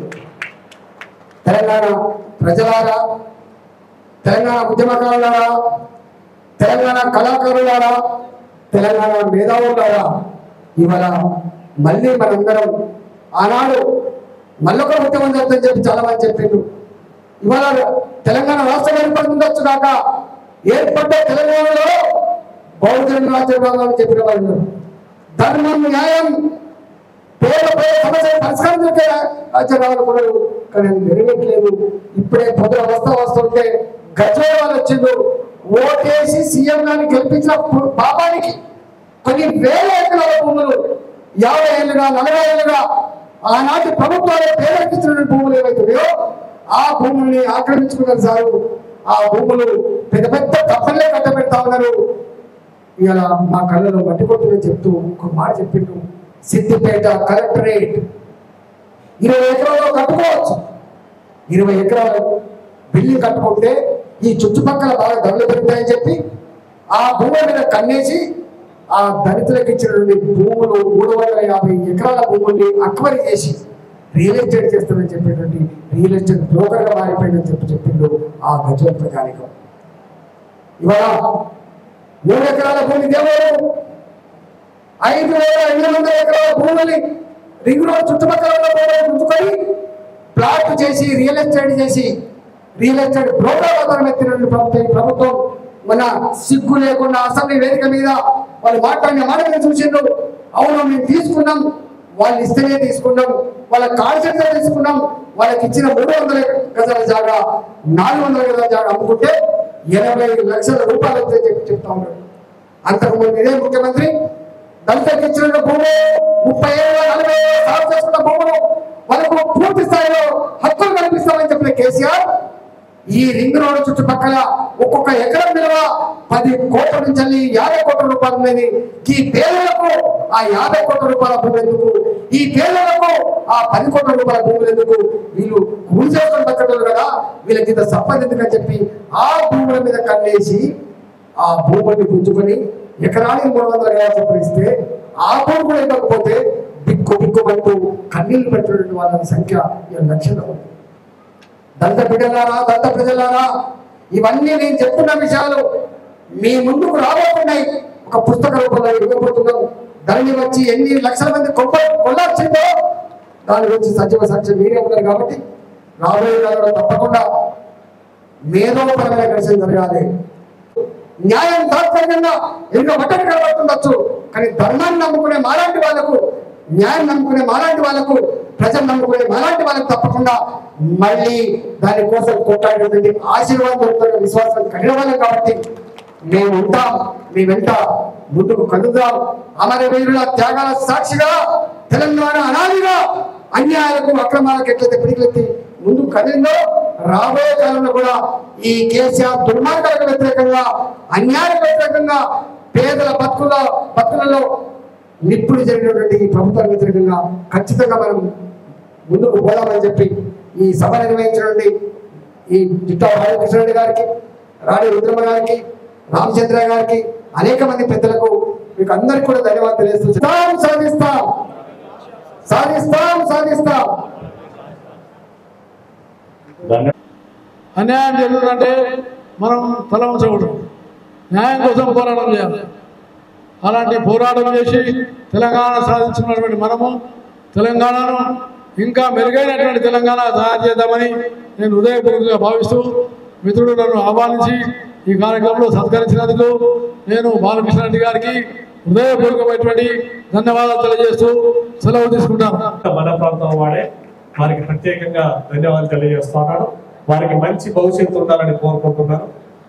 తెలంగాణ ప్రజలారా, తెలంగాణ ఉద్యమకారులారా, తెలంగాణ కళాకారులారా, తెలంగాణ మేధావులారా, ఇవాళ మళ్ళీ మనందరం ఆనాడు మళ్ళొక ఉద్యమం జరుగుతుందని చెప్పి చాలా మంది చెప్పిండు. ఇవాళ తెలంగాణ రాష్ట్రం ఏర్పడుతుండొచ్చు కాక ఏర్పడ్డ తెలంగాణలో బహుజన రాజ్యాంగాన్ని చెప్పిన వాళ్ళు ధర్మం న్యాయం పేద సమస్యలు పరిష్కరించే రాజ్యాంగాలు కానీ నెరవేర్చలేదు. ఇప్పుడే పొద్దున వస్తుంటే గజ్వేల్ వాళ్ళు వచ్చిండు. ఓటేసి సీఎం గారిని గెలిపించిన పాపానికి కొన్ని వేల ఎకరాల భూములు 50 ఏళ్ళుగా 40 ఏళ్ళుగా ఆనాటి ప్రభుత్వాలు పేరెక్కించిన భూములు ఏవైతున్నాయో ఆ భూముల్ని ఆక్రమించుకున్నారు సారు. ఆ భూములు పెద్ద పెద్ద కప్పలే కట్టబెడతా ఉన్నారు. ఇలా మా కళ్ళలో మట్టి కొట్టుగా చెప్తూ ఒక మాట చెప్పిండు. సిద్దిపేట కలెక్టరేట్ 20 ఎకరాల్లో కట్టుకోవచ్చు. 20 ఎకరాలు బిల్డింగ్ కట్టుకుంటే ఈ చుట్టుపక్కల బాగా ధరలు పెరుగుతాయని చెప్పి ఆ భూముల మీద కన్నేసి ఆ దళితులకు ఇచ్చినటువంటి భూములు 350 ఎకరాల భూముల్ని అక్వైరీ చేసి రియల్ ఎస్టేట్ చేస్తామని చెప్పేటువంటి రియల్ ఎస్టేట్ బ్రోకర్గా మారిపోయిందని చెప్పిండు ఆ గజ్వేల్ ప్రజానికం. ఇవాళ 3 ఎకరాల భూమి దేవాలయం 5,500 ఎకరాల భూముల్ని రింగ్ రోడ్ చుట్టుపక్కల ఉంచుకొని ప్లాట్ చేసి రియల్ ఎస్టేట్ చేసి రియల్ ఎస్టేట్ బ్రోకర్ ఆధారం ఎత్తినటువంటి ప్రభుత్వం మన సిగ్గు లేకుండా అసెంబ్లీ వేదిక మీద వాళ్ళు మాట్లాడిన మాటలు చూసిండు. అవును మేము తీసుకున్నాం, వాళ్ళు ఇస్తేనే తీసుకున్నాం, వాళ్ళ కాన్సెప్ట్ తీసుకున్నాం, వాళ్ళకి ఇచ్చిన 300 గజాల జాగా 400 గజాల జాగా అమ్ముకుంటే 80 లక్షల రూపాయలు వస్తాయని చెప్తా ఉన్నాడు. అంతకుముందు ఇదే ముఖ్యమంత్రి దళితులకు ఇచ్చిన భూమి 30 ఏళ్ళ 40 ఏళ్ళ సాగు చేసుకున్న భూములు వాళ్ళకు పూర్తి స్థాయిలో హక్కులు కల్పిస్తామని చెప్పిన కేసీఆర్ ఈ రింగ్ రోడ్డు చుట్టుపక్కల ఒక్కొక్క ఎకరం విలువ 10 కోట్ల నుంచి 50 కోట్ల రూపాయలు ఉన్నది. ఈ పేదలకు ఆ 50 కోట్ల రూపాయల భూములు ఎందుకు, ఈ పేదలకు ఆ 10 కోట్ల రూపాయల భూములు ఎందుకు, వీళ్ళు కూలి చేసుకొని బతకడం కదా, వీళ్ళకి ఇంత సంపద ఎందుకని చెప్పి ఆ భూముల మీద కన్నేసి ఆ భూముల్ని గుంజుకొని ఎకరానికి 300 గజాలు చొప్పునిస్తే ఆ భూమి కూడా ఇవ్వకపోతే బిక్కుబిక్కుమంటూ కన్నీళ్లు పెట్టినటువంటి వాళ్ళ సంఖ్య 7 లక్షలు ఉంది. దళిత బిడ్డలారా, దళిత ప్రజలారా, ఇవన్నీ నేను చెప్తున్న విషయాలు మీ ముందుకు రాబోతున్నాయి. ఒక పుస్తక రూపంలో ఇవ్వబోతున్నాం. ధరణి వచ్చి ఎన్ని లక్షల మంది కొల్లార్చిందో దాని గురించి సజీవ సాక్ష్యం మీరే ఉన్నారు. కాబట్టి రాబోయే కాలంలో తప్పకుండా మేధోపరమైన ఘర్షణ జరగాలి. న్యాయం తాత్పర్యంగా ఎన్నో మట్టడి కనబడుతుండొచ్చు, కానీ ధర్మాన్ని నమ్ముకునే మాలాంటి వాళ్ళకు, న్యాయం నమ్ముకునే మాలాంటి వాళ్ళకు, ప్రజలు నమ్ముకునే మాలాంటి వాళ్ళకు తప్పకుండా మళ్ళీ దానికోసం కొట్లాడేటువంటి ఆశీర్వాదం దొరుకుతున్న విశ్వాసం కలిగిన వాళ్ళం. కాబట్టి మేము ఉంటాం, మీ వెంట ముందుకు కలుద్దాం. అమరవీరుల త్యాగాల సాక్షిగా తెలంగాణ అనాదిగా అన్యాయాలకు అక్రమాలకు ఎట్లయితే పిడికిలెత్తి ముందుకు కదిలిందో రాబోయే కాలంలో కూడా ఈ కేసీఆర్ దుర్మార్గాలకు వ్యతిరేకంగా, అన్యాయాలకు వ్యతిరేకంగా, పేదల బతుకులలో నిప్పుడు జరిగినటువంటి ఈ ప్రభుత్వానికి వ్యతిరేకంగా ఖచ్చితంగా మనం ముందుకు పోదామని చెప్పి ఈ సభ నిర్వహించినటువంటి ఈ చిట్టా బాలకృష్ణ గారికి, రాణి రుద్రమ్మ గారికి, రామచంద్ర గారికి, అనేక మంది పెద్దలకు మీకు అందరికీ కూడా ధన్యవాదాలు తెలియజేస్తున్నాం. సాధిస్తాం సాధిస్తాం సాధిస్తాం. అన్యాయం జరుగుతుందంటే మనం తల ఉంచకూడదు, న్యాయం కోసం పోరాటం చేయాలి. అలాంటి పోరాటం చేసి తెలంగాణ సాధించుకున్నటువంటి మనము తెలంగాణను ఇంకా మెరుగైనటువంటి తెలంగాణ తయారు చేద్దామని నేను హృదయపూర్వకంగా భావిస్తూ మిత్రుడు నన్ను ఆహ్వానించి ఈ కార్యక్రమంలో సత్కరించినందుకు నేను బాలకృష్ణ రెడ్డి గారికి హృదయపూర్వకమైనటువంటి ధన్యవాదాలు తెలియజేస్తూ సెలవు తీసుకుంటాను. మన ప్రాంతం వాడే వారికి ప్రత్యేకంగా ధన్యవాదాలు తెలియజేస్తున్నాను. వారికి మంచి భవిష్యత్తు ఉండాలని కోరుకుంటున్నాను.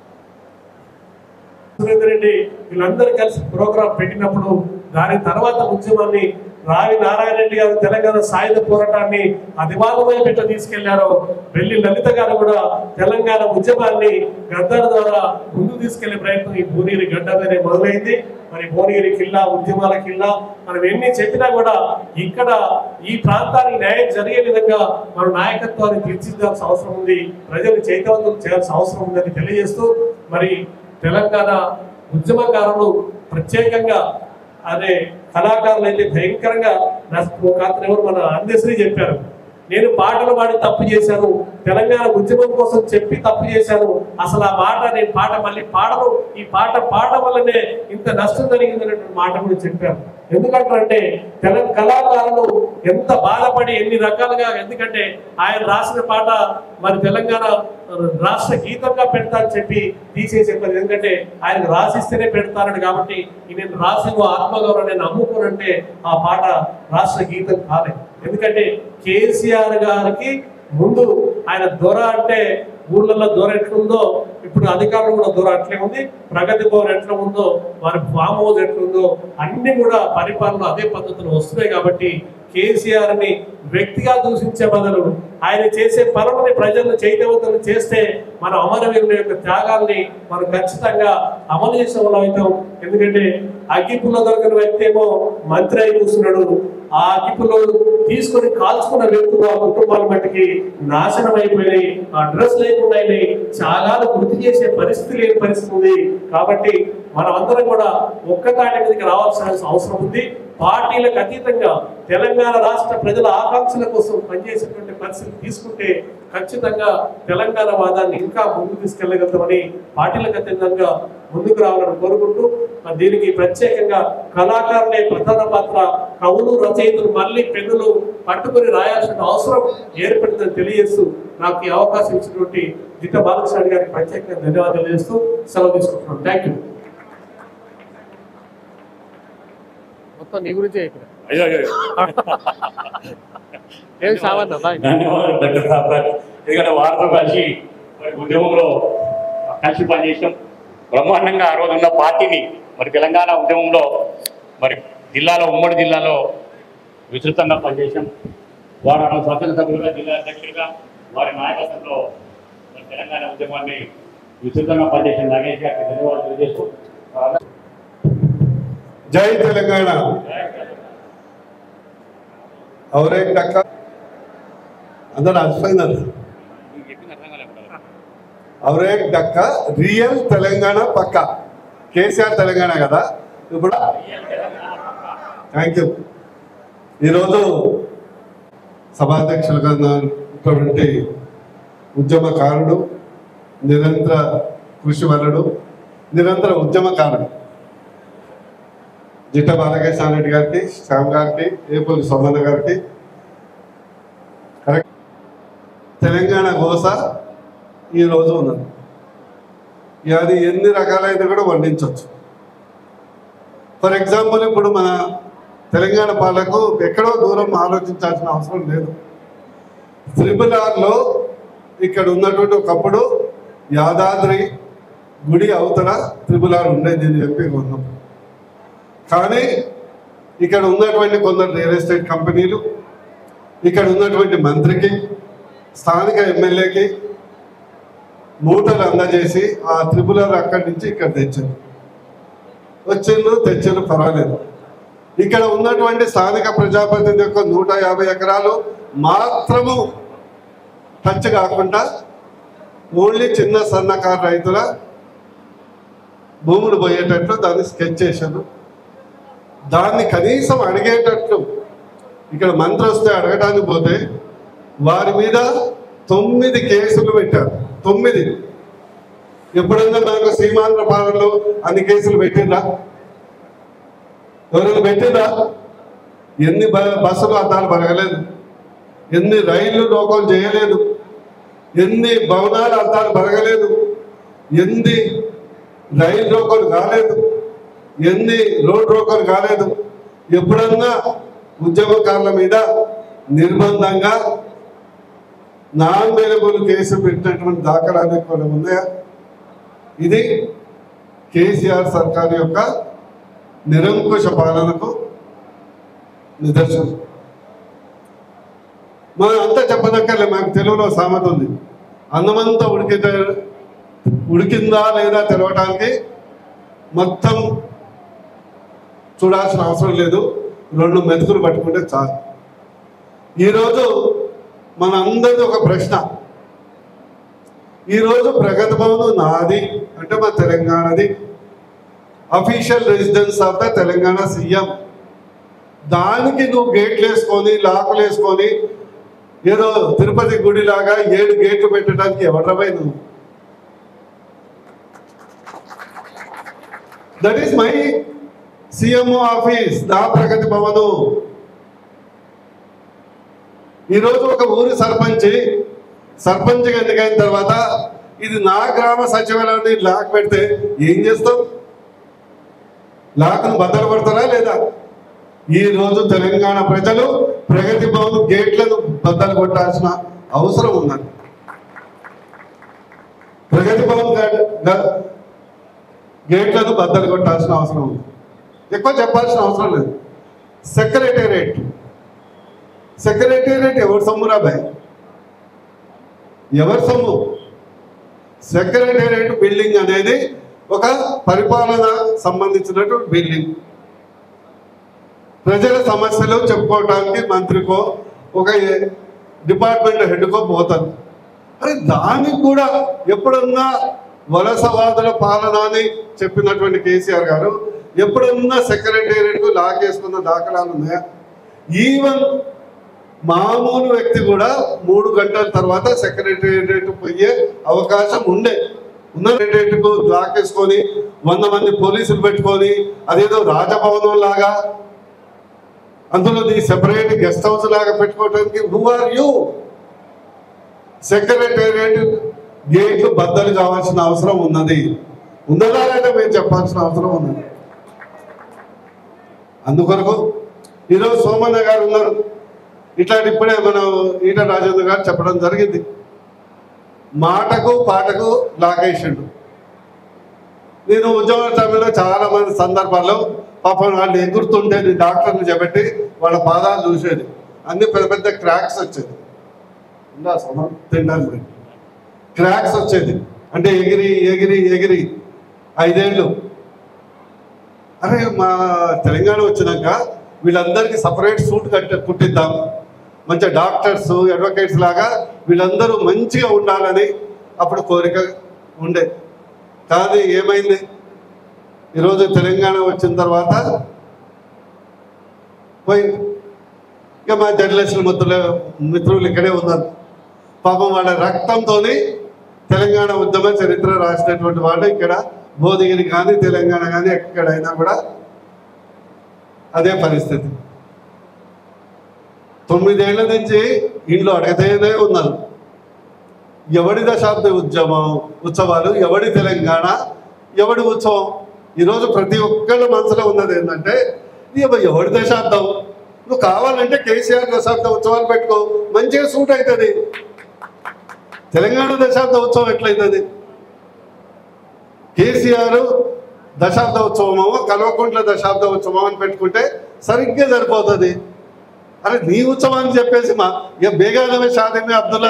సురేందర్ రెడ్డి వీళ్ళందరూ కలిసి ప్రోగ్రాం పెట్టినప్పుడు దాని తర్వాత ఉద్యమాన్ని రావి నారాయణ రెడ్డి గారు తెలంగాణ సాయుధ పోరాటాన్ని అధిమాగమైన పెట్ట తీసుకెళ్లారు. వెల్లి లలిత గారు కూడా తెలంగాణ ఉద్యమాన్ని గద్దర ద్వారా ముందుకు తీసుకెళ్లే ప్రయత్నం ఈ భువనగిరి గడ్డ మీదే మొదలైంది. మరి భువనగిరి కిల్లా, ఉద్యమాల కిల్లా, మనం ఎన్ని చెప్పినా కూడా ఇక్కడ ఈ ప్రాంతానికి న్యాయం జరిగే విధంగా మన నాయకత్వాన్ని తీర్చిదిద్దాల్సిన అవసరం ఉంది, ప్రజలు చైతన్యవంతులు చేయాల్సిన అవసరం ఉందని తెలియజేస్తూ మరి తెలంగాణ ఉద్యమకారులు ప్రత్యేకంగా అదే కళాకారులు అయితే భయంకరంగా ఎవరు మన అందశ్రీ చెప్పారు, నేను పాటలు పాడి తప్పు చేశాను, తెలంగాణ ఉద్యమం కోసం చెప్పి తప్పు చేశాను, అసలు ఆ మాట నేను మళ్ళీ పాడను, ఈ పాట పాడడం వల్లనే ఇంత నష్టం జరిగిందనేటువంటి మాట కూడా చెప్పారు. ఎందుకంటే కళాకారులు ఎంత బాధపడి ఎన్ని రకాలుగా, ఎందుకంటే ఆయన రాసిన పాట మరి తెలంగాణ రాష్ట్ర గీతంగా పెడతానని చెప్పి తీసేసి చెప్పారు. ఎందుకంటే ఆయన రాసిస్తేనే పెడతారని, కాబట్టి నేను రాసిన ఆత్మగౌరవం నేను అమ్ముకోనంటే ఆ పాట రాష్ట్ర గీతం కాలేదు. ఎందుకంటే కేసీఆర్ గారికి ముందు ఆయన దొర అంటే ఊళ్ళల్లో దొర ఎట్లుందో ఇప్పుడు అధికారులు కూడా దొర అట్లే ఉంది, ప్రగతి భవన్ ఎట్లా ఉందో, వారి ఫామ్ హౌస్ ఎట్లుందో అన్ని కూడా పరిపాలన అదే పద్ధతులు వస్తున్నాయి. కాబట్టి కేసీఆర్ ని వ్యక్తిగా దూషించే బదులు ఆయన చేసే పనులని ప్రజలను చైతన్యవంతులు చేస్తే మన అమరవీరుల యొక్క త్యాగాల్ని మనం ఖచ్చితంగా అమలు చేసే వాళ్ళం అవుతాం. ఎందుకంటే అగ్గిపుల్ల దొరకని వ్యక్తి ఏమో మంత్రి అయి కూర్చున్నాడు, ఆ అగ్గిపుల్లో తీసుకొని కాల్చుకున్న వ్యక్తులు ఆ కుటుంబాల మట్టికి నాశనం అయిపోయినాయి, ఆ డ్రెస్ లేకుండా అయినాయి, చాలా గుర్తు చేసే పరిస్థితి లేని పరిస్థితి ఉంది. కాబట్టి మనం అందరం కూడా ఒక్కతాటి మీదకి రావాల్సిన అవసరం ఉంది. పార్టీలకు అతీతంగా తెలంగాణ రాష్ట్ర ప్రజల ఆకాంక్షల కోసం పనిచేసేటువంటి పరిస్థితి తీసుకుంటే ఖచ్చితంగా తెలంగాణ వాదాన్ని ఇంకా ముందుకు తీసుకెళ్లగలుగుతామని పార్టీలకు అతీతంగా ముందుకు రావాలని కోరుకుంటూ, దీనికి ప్రత్యేకంగా కళాకారులే ప్రధాన పాత్ర, కవులు రచయితలు మళ్ళీ పెన్నులు పట్టుకుని రాయాల్సిన అవసరం ఏర్పడిందని తెలియజేస్తూ నాకు ఈ అవకాశం ఇచ్చినటువంటి జిట్ట బాలకృష్ణ గారికి ప్రత్యేకంగా ధన్యవాదాలు చేస్తూ సెలవు తీసుకుంటున్నాను. Thank you. మొత్తం నీ గురించి ఎందుకంటే వారితో కలిసి ఉద్యమంలో కలిసి పనిచేసాం బ్రహ్మాండంగా. ఆ రోజు ఉన్న పార్టీని మరి తెలంగాణ ఉద్యమంలో మరి జిల్లాలో ఉమ్మడి జిల్లాలో విస్తృతంగా పనిచేసాం. వారు స్వతంత్ర సభ్యులుగా జిల్లా అధ్యక్షులుగా వారి నాయకత్వంలో తెలంగాణ ఉద్యమాన్ని విస్తృతంగా పనిచేసిన నాగేష్ గారికి ధన్యవాదాలు తెలియజేస్తూ जय तेलंगाना और एक टक्का अंदर अर्थమైంది और एक टक्का रियल तेलंगाना पक्का केसीआर तेलंगाना కదా ఇప్పుడు థాంక్యూ ఈ రోజు సభాధ్యక్షులుగా ఉన్నటువంటి ఉద్యమకారుడు నిరంతర కృషివలుడు నిరంతర ఉద్యమకారుడు జిట్ట బాలకృష్ణ రెడ్డి గారికి శ్యామ్ గారికి ఏపల్లి సోమన్న గారికి కరెక్ట్ తెలంగాణ గోస ఈరోజు ఉన్నది. అది ఎన్ని రకాలైన కూడా వర్ణించవచ్చు. ఫర్ ఎగ్జాంపుల్ ఇప్పుడు మన తెలంగాణ పాలకు ఎక్కడో దూరం ఆలోచించాల్సిన అవసరం లేదు. త్రిపురాలో ఇక్కడ ఉన్నటువంటి ఒకప్పుడు యాదాద్రి గుడి అవతల త్రిపురాలు ఉండేది అని చెప్పి ఉన్నాం. కానీ ఇక్కడ ఉన్నటువంటి కొందరు రియల్ ఎస్టేట్ కంపెనీలు ఇక్కడ ఉన్నటువంటి మంత్రికి స్థానిక ఎమ్మెల్యేకి మూటలు అందజేసి ఆ త్రిపురాలు అక్కడి నుంచి ఇక్కడ తెచ్చారు. తెచ్చారు పర్వాలేదు. ఇక్కడ ఉన్నటువంటి స్థానిక ప్రజాప్రతినిధి యొక్క 150 ఎకరాలు మాత్రము టచ్ కాకుండా ఓన్లీ చిన్న సన్నకారు రైతుల భూములు పోయేటట్లు దాన్ని స్కెచ్ చేశారు. దాన్ని కనీసం అడిగేటట్లు ఇక్కడ మంత్రి వస్తే అడగడానికి పోతే వారి మీద 9 కేసులు పెట్టారు. 9. ఎప్పుడన్నా నాకు సీమాంధ్ర పాలనలో అన్ని కేసులు పెట్టిందా? ఎవరైనా పెట్టిందా? ఎన్ని బస్సులు అద్దాలు పరగలేదు, ఎన్ని రైళ్లు లోకం చేయలేదు, ఎన్ని భవనాలు అద్దాలు పరగలేదు, ఎన్ని రైలు రోకోలు కాలేదు, ఎన్ని రోడ్ రోకోలు కాలేదు. ఎప్పుడన్నా ఉద్యమకారుల మీద నిర్బంధంగా నాన్ అవైలబుల్ కేసు పెట్టినటువంటి దాఖలాలు కూడా ఉన్నాయా? ఇది కేసీఆర్ సర్కార్ యొక్క నిరంకుశ పాలనకు నిదర్శనం. మనం అంతా చెప్పదక్కర్లే, మనకు తెలుగులో సామెత ఉంది, అన్నమంతా ఉడికిందా లేదా తెలవటానికి మొత్తం చూడాల్సిన అవసరం లేదు, 2 మెతుకులు పట్టుకుంటే చాలు. ఈరోజు మన అందరిది ఒక ప్రశ్న, ఈరోజు ప్రగతి భవన్ నాది అంటే మన తెలంగాణది, official residence of the Telangana CM. దానికి నువ్వు గేట్లు వేసుకొని లాకులు వేసుకొని ఏదో తిరుపతి గుడిలాగా 7 గేట్లు పెట్టడానికి ఎవడ్రపై నువ్వు? That is my CMO office, నా ప్రగతి భవను. ఈరోజు ఒక ఊరి సర్పంచ్గా ఎన్నికైన తర్వాత ఇది నా గ్రామ సచివాలయాన్ని లాక్ పెడితే ఏం చేస్తాం? లాక్ను బద్దలు కొడతారా లేదా? ఈరోజు తెలంగాణ ప్రజలు ప్రగతి భవన్ గేట్లను బద్దలు కొట్టాల్సిన అవసరం ఉన్నది. ప్రగతి భవన్ గేట్లను బద్దలు కొట్టాల్సిన అవసరం ఉంది. ఎక్కువ చెప్పాల్సిన అవసరం లేదు. సెక్రటేరియట్ ఎవరి సొమ్ము రాబాయ్? ఎవరి సొమ్ము? సెక్రటేరియట్ బిల్డింగ్ అనేది ఒక పరిపాలన సంబంధించినటువంటి బిల్డింగ్. ప్రజల సమస్యలు చెప్పుకోవడానికి మంత్రికో ఒక డిపార్ట్మెంట్ హెడ్కో పోతారు. అరే దానికి కూడా ఎప్పుడన్నా వలసవాదుల పాలన అని చెప్పినటువంటి కేసీఆర్ గారు ఎప్పుడన్నా సెక్రటేరియట్ లాగేసుకున్న దాఖలాలు ఉన్నాయా? ఈవెన్ మామూలు వ్యక్తి కూడా 3 గంటల తర్వాత సెక్రటేరియట్ పోయే అవకాశం ఉండే. సెక్రటేరియట్కు లాకేసుకొని 100 మంది పోలీసులు పెట్టుకొని అదేదో రాజభవనం లాగా అందులో సెపరేట్ గెస్ట్ హౌస్ లాగా పెట్టుకోవడానికి హూ ఆర్ యూ? సెక్రటేరియట్ గేట్లు బద్దలు కావాల్సిన అవసరం ఉన్నది. ఉన్నదా లేదా మేము చెప్పాల్సిన అవసరం ఉన్నది. అందుకొరకు ఈరోజు సోమన్న గారు ఉన్నారు. ఇట్లాంటి ఇప్పుడే మనం ఈట రాజేంద్ర గారు చెప్పడం జరిగింది. మాటకు పాటకు లాగేసిండు. నేను ఉద్యోగ సమయంలో చాలా మంది సందర్భాల్లో పాపం వాళ్ళు ఎగురుతుంటే డాక్టర్ని చేపట్టి వాళ్ళ పాదాలు చూసేది. అన్ని పెద్ద పెద్ద క్రాక్స్ వచ్చేది. తినడానికి క్రాక్స్ వచ్చేది. అంటే ఎగిరి ఎగిరి ఎగిరి 5 ఏళ్ళు. అరే మా తెలంగాణ వచ్చినాక వీళ్ళందరికీ సపరేట్ సూట్ కుట్టిద్దాం, మంచిగా డాక్టర్స్ అడ్వకేట్స్ లాగా వీళ్ళందరూ మంచిగా ఉండాలని అప్పుడు కోరిక ఉండే. కానీ ఏమైంది? ఈరోజు తెలంగాణ వచ్చిన తర్వాత పోయింది. ఇక మా జర్నలిస్టుల మిత్రులు ఇక్కడే ఉన్నారు. పాపం వాళ్ళ రక్తంతో తెలంగాణ ఉద్యమ చరిత్ర రాసినటువంటి వాళ్ళు ఇక్కడ భువనగిరి కానీ తెలంగాణ కానీ ఎక్కడైనా కూడా అదే పరిస్థితి. 9 ఏళ్ల నుంచి ఇంట్లో అడగతేనే ఉన్నారు. ఎవడి దశాబ్ద ఉత్సవాలు, ఎవడి తెలంగాణ, ఎవడి ఉత్సవం? ఈరోజు ప్రతి ఒక్కళ్ళ మనసులో ఉన్నది ఏంటంటే ఎవడి దశాబ్దం? నువ్వు కావాలంటే కేసీఆర్ దశాబ్ద ఉత్సవాలు పెట్టుకో, మంచిగా సూట్ అవుతుంది. తెలంగాణ దశాబ్ద ఉత్సవం ఎట్లయితుంది? కేసీఆర్ దశాబ్ద ఉత్సవమో కల్వకుంట్ల దశాబ్ద ఉత్సవం అని పెట్టుకుంటే సరిగ్గా సరిపోతుంది. అరే నీ ఉత్సవాన్ని చెప్పేసి బేగానమే షాదీమే అబ్దుల్లా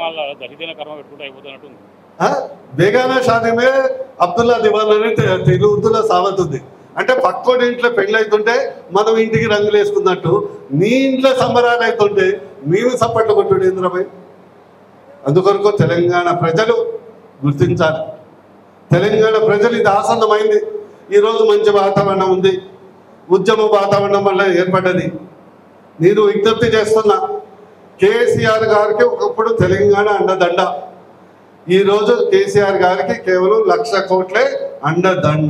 బేగానా షాదీమే అబ్దుల్లా దివాన్ అని తెలుగులో సామెత ఉంది. అంటే పక్కోడి ఇంట్లో పెళ్ళి అవుతుంటే మనం ఇంటికి రంగులు వేసుకున్నట్టు నీ ఇంట్లో సంబరాలు అవుతుంటే మేము సప్పట్లు కొట్టుడు ఇంద్రపై. అందుకొరకు తెలంగాణ ప్రజలు గుర్తించాలి. తెలంగాణ ప్రజలు ఇది ఆసన్నమైంది. ఈరోజు మంచి వాతావరణం ఉంది. ఉద్యమ వాతావరణం వల్ల ఏర్పడ్డది. నేను విజ్ఞప్తి చేస్తున్నా, కేసీఆర్ గారికి ఒకప్పుడు తెలంగాణ అండదండ. ఈరోజు కేసీఆర్ గారికి కేవలం 1,00,000 కోట్లే అండదండ.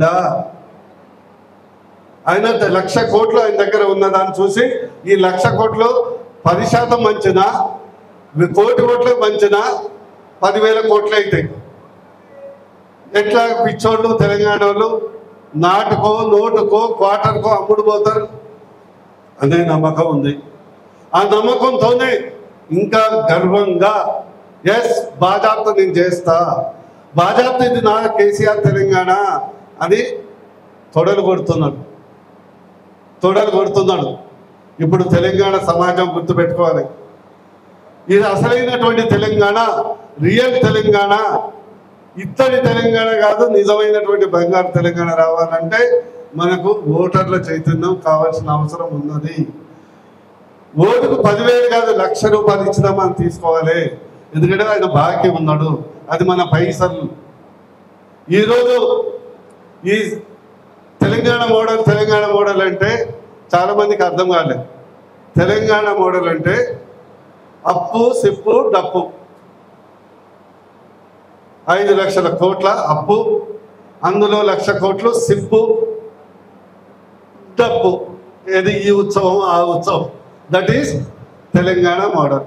ఆయన 1,00,000 కోట్లు ఆయన దగ్గర ఉన్నదాన్ని చూసి ఈ 1,00,000 కోట్లు 10% మంచినా, 1,000 కోట్లు మంచినా 10,000 కోట్లు అవుతాయి. ఎట్లా పిచ్చోళ్ళు తెలంగాణ వాళ్ళు నాటుకో నోటుకో క్వార్టర్కో అమ్ముడు పోతారు అనే నమ్మకం ఉంది. ఆ నమ్మకంతోనే ఇంకా గర్వంగా ఎస్ బాజాప్తా నేను చేస్తా, బాజాప్తా ఇది నా కేసీఆర్ తెలంగాణ అని తొడలు కొడుతున్నాడు. ఇప్పుడు తెలంగాణ సమాజం గుర్తుపెట్టుకోవాలి. ఇది అసలైనటువంటి తెలంగాణ, రియల్ తెలంగాణ, ఇత్తడి తెలంగాణ కాదు. నిజమైనటువంటి బంగారు తెలంగాణ రావాలంటే మనకు ఓటర్ల చైతన్యం కావాల్సిన అవసరం ఉన్నది. ఓటుకు 10,000 కాదు 1,00,000 రూపాయలు ఇచ్చినా మనం తీసుకోవాలి. ఎందుకంటే ఆయన బాకీ ఉన్నాడు. అది మన పైసలు. ఈరోజు ఈ తెలంగాణ మోడల్ అంటే చాలా మందికి అర్థం కాలేదు. తెలంగాణ మోడల్ అంటే అప్పు సిప్పు డప్పు. 5,00,000 కోట్ల అప్పు, అందులో 1,00,000 కోట్లు సిప్పు. డబ్బు, ఏది ఈ ఉత్సవం ఆ ఉత్సవం. That is Telangana model.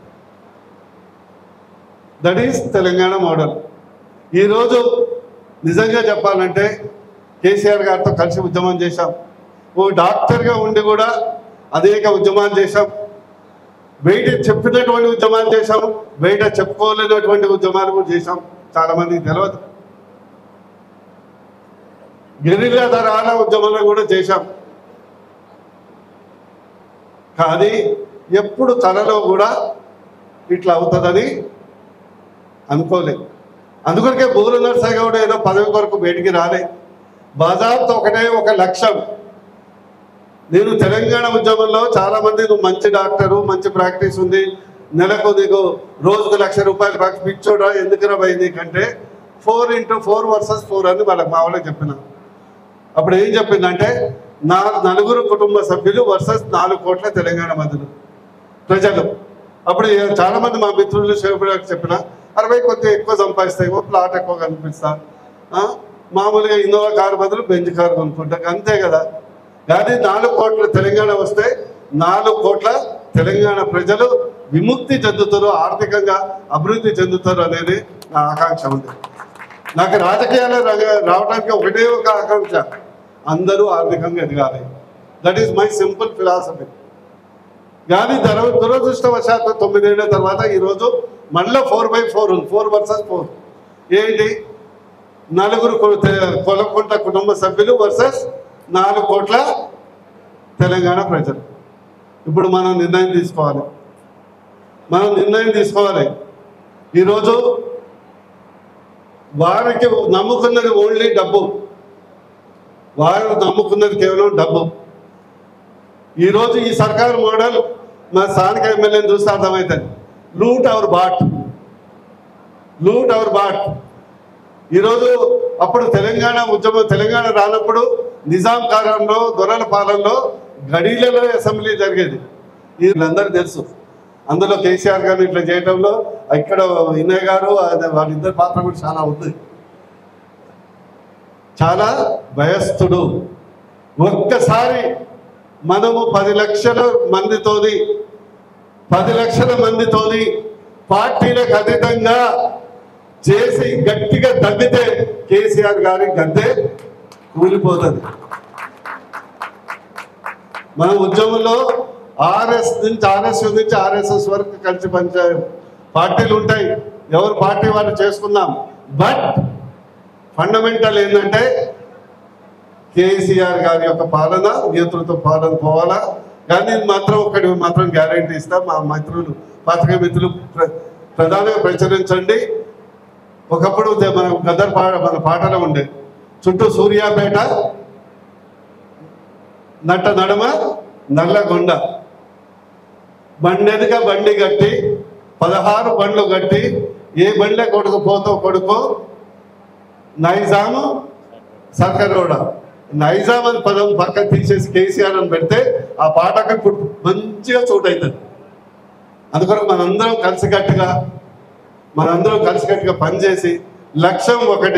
That is Telangana model. ఈరోజు నిజంగా చెప్పాలంటే కేసీఆర్ గారితో కలిసి ఉద్యమం చేశాం. ఓ డాక్టర్గా ఉండి కూడా అనేక ఉద్యమాలు చేశాం. బయట చెప్పినటువంటి ఉద్యమాలు చేశాం, బయట చెప్పుకోలేనటువంటి ఉద్యమాలు కూడా చేశాం. చాలామందికి తెలియదు. గెరిల్లా దళాల ఉద్యమాలు కూడా చేశాం. కానీ ఎప్పుడు కళలో కూడా ఇట్లా అవుతుందని అనుకోలేదు. అందుకొరకే బూర నరసయ్య గౌడ్ ఏదో పదవి కొరకు బయటికి రాలే. బాజాబ్తో ఒకటే ఒక లక్ష్యం. నేను తెలంగాణ ఉద్యమంలో చాలామంది నువ్వు మంచి డాక్టరు, మంచి ప్రాక్టీస్ ఉంది, నెలకు నీకు రోజుకు ₹1,00,000 ప్రాక్టీస్ పిచ్చోడా ఎందుకురా పోయి నీకంటే 4x4 వర్సెస్ 4 అని మా వాళ్ళకి చెప్పిన. అప్పుడు ఏం చెప్పిందంటే 4 కుటుంబ సభ్యులు వర్సెస్ 4 కోట్ల తెలంగాణ మందులు ప్రజలు. అప్పుడు చాలామంది మా మిత్రులు శివపురాకు చెప్పిన 60 కొద్దిగా ఎక్కువ సంపాదిస్తాయి, ప్లాట్ ఎక్కువ కనిపిస్తా, మామూలుగా ఇన్నోవా కారు బదులు బెంజ్ కారు కొనుక్కుంటా, అంతే కదా. కానీ 4 కోట్ల తెలంగాణ వస్తే 4 కోట్ల తెలంగాణ ప్రజలు విముక్తి చెందుతారు, ఆర్థికంగా అభివృద్ధి చెందుతారు అనేది నా ఆకాంక్ష ఉంది. నాకు రాజకీయాలు రావడానికి ఒకటే ఒక ఆకాంక్ష, అందరూ ఆర్థికంగా ఎదగాలి. That is my simple philosophy. కానీ దురదృష్టవశాత్తు 9 ఏళ్ల తర్వాత ఈరోజు మళ్ళీ 4x4 ఉంది, 4 వర్సెస్ 4. ఏంటి? 4 కొలకుంట కుటుంబ సభ్యులు వర్సెస్ 4 కోట్ల తెలంగాణ ప్రజలు. ఇప్పుడు మనం నిర్ణయం తీసుకోవాలి. ఈరోజు వారికి నమ్ముకున్నది ఓన్లీ డబ్బు, వారు నమ్ముకున్నది కేవలం డబ్బు. ఈరోజు ఈ సర్కారు మోడల్ మా స్థానిక ఎమ్మెల్యేని చూస్తే అర్థమవుతుంది. Loot our bot. ఈరోజు అప్పుడు తెలంగాణ ఉద్యమం, తెలంగాణ రానప్పుడు నిజాం కాలంలో, దొరల పాలనలో గడీలలో అసెంబ్లీ జరిగేది. వీళ్ళందరూ తెలుసు. అందులో కేసీఆర్ గారు ఇట్లా చేయడంలో ఇక్కడ వినయ్ గారు వాళ్ళిద్దరి పాత్ర కూడా చాలా ఉంది. చాలా భయస్థుడు. ఒక్కసారి మనము 10 లక్షల మందితోని పార్టీలకు అతీతంగా చేసి గట్టిగా తగ్గితే కేసీఆర్ గారి గద్దె కూలిపోతుంది. మన ఉద్యమంలో ఆర్ఎస్ నుంచి ఆర్ఎస్ఎస్ వరకు కలిసి పనిచే పార్టీలు ఉంటాయి. ఎవరు పార్టీ వాళ్ళు చేసుకుందాం. బట్ ఫండమెంటల్ ఏంటంటే కేసీఆర్ గారి యొక్క పాలన, నేతృత్వ పాలన పోవాలా. కానీ ఒకటి మాత్రం గ్యారంటీ ఇస్తాం. మా మిత్రులు, పాత్రికేయ మిత్రులు ప్రధానంగా ప్రచురించండి. ఒకప్పుడు మన గదర్ మన పాటలో ఉండే, చుట్టూ సూర్యాపేట, నట్ట నడుమ నల్లగొండ, బండెదుగా బండి కట్టి 16 బండ్లు కట్టి ఏ బండ్లే కొడుకో నైజాము సర్కరోడ. నైజాం అని పదం పక్కన తీసేసి కేసీఆర్ అని పెడితే ఆ పాటకు ఇప్పుడు మంచిగా చోటు అవుతుంది. అందుకొరకు మనందరం కలిసికట్టుగా పనిచేసి లక్ష్యం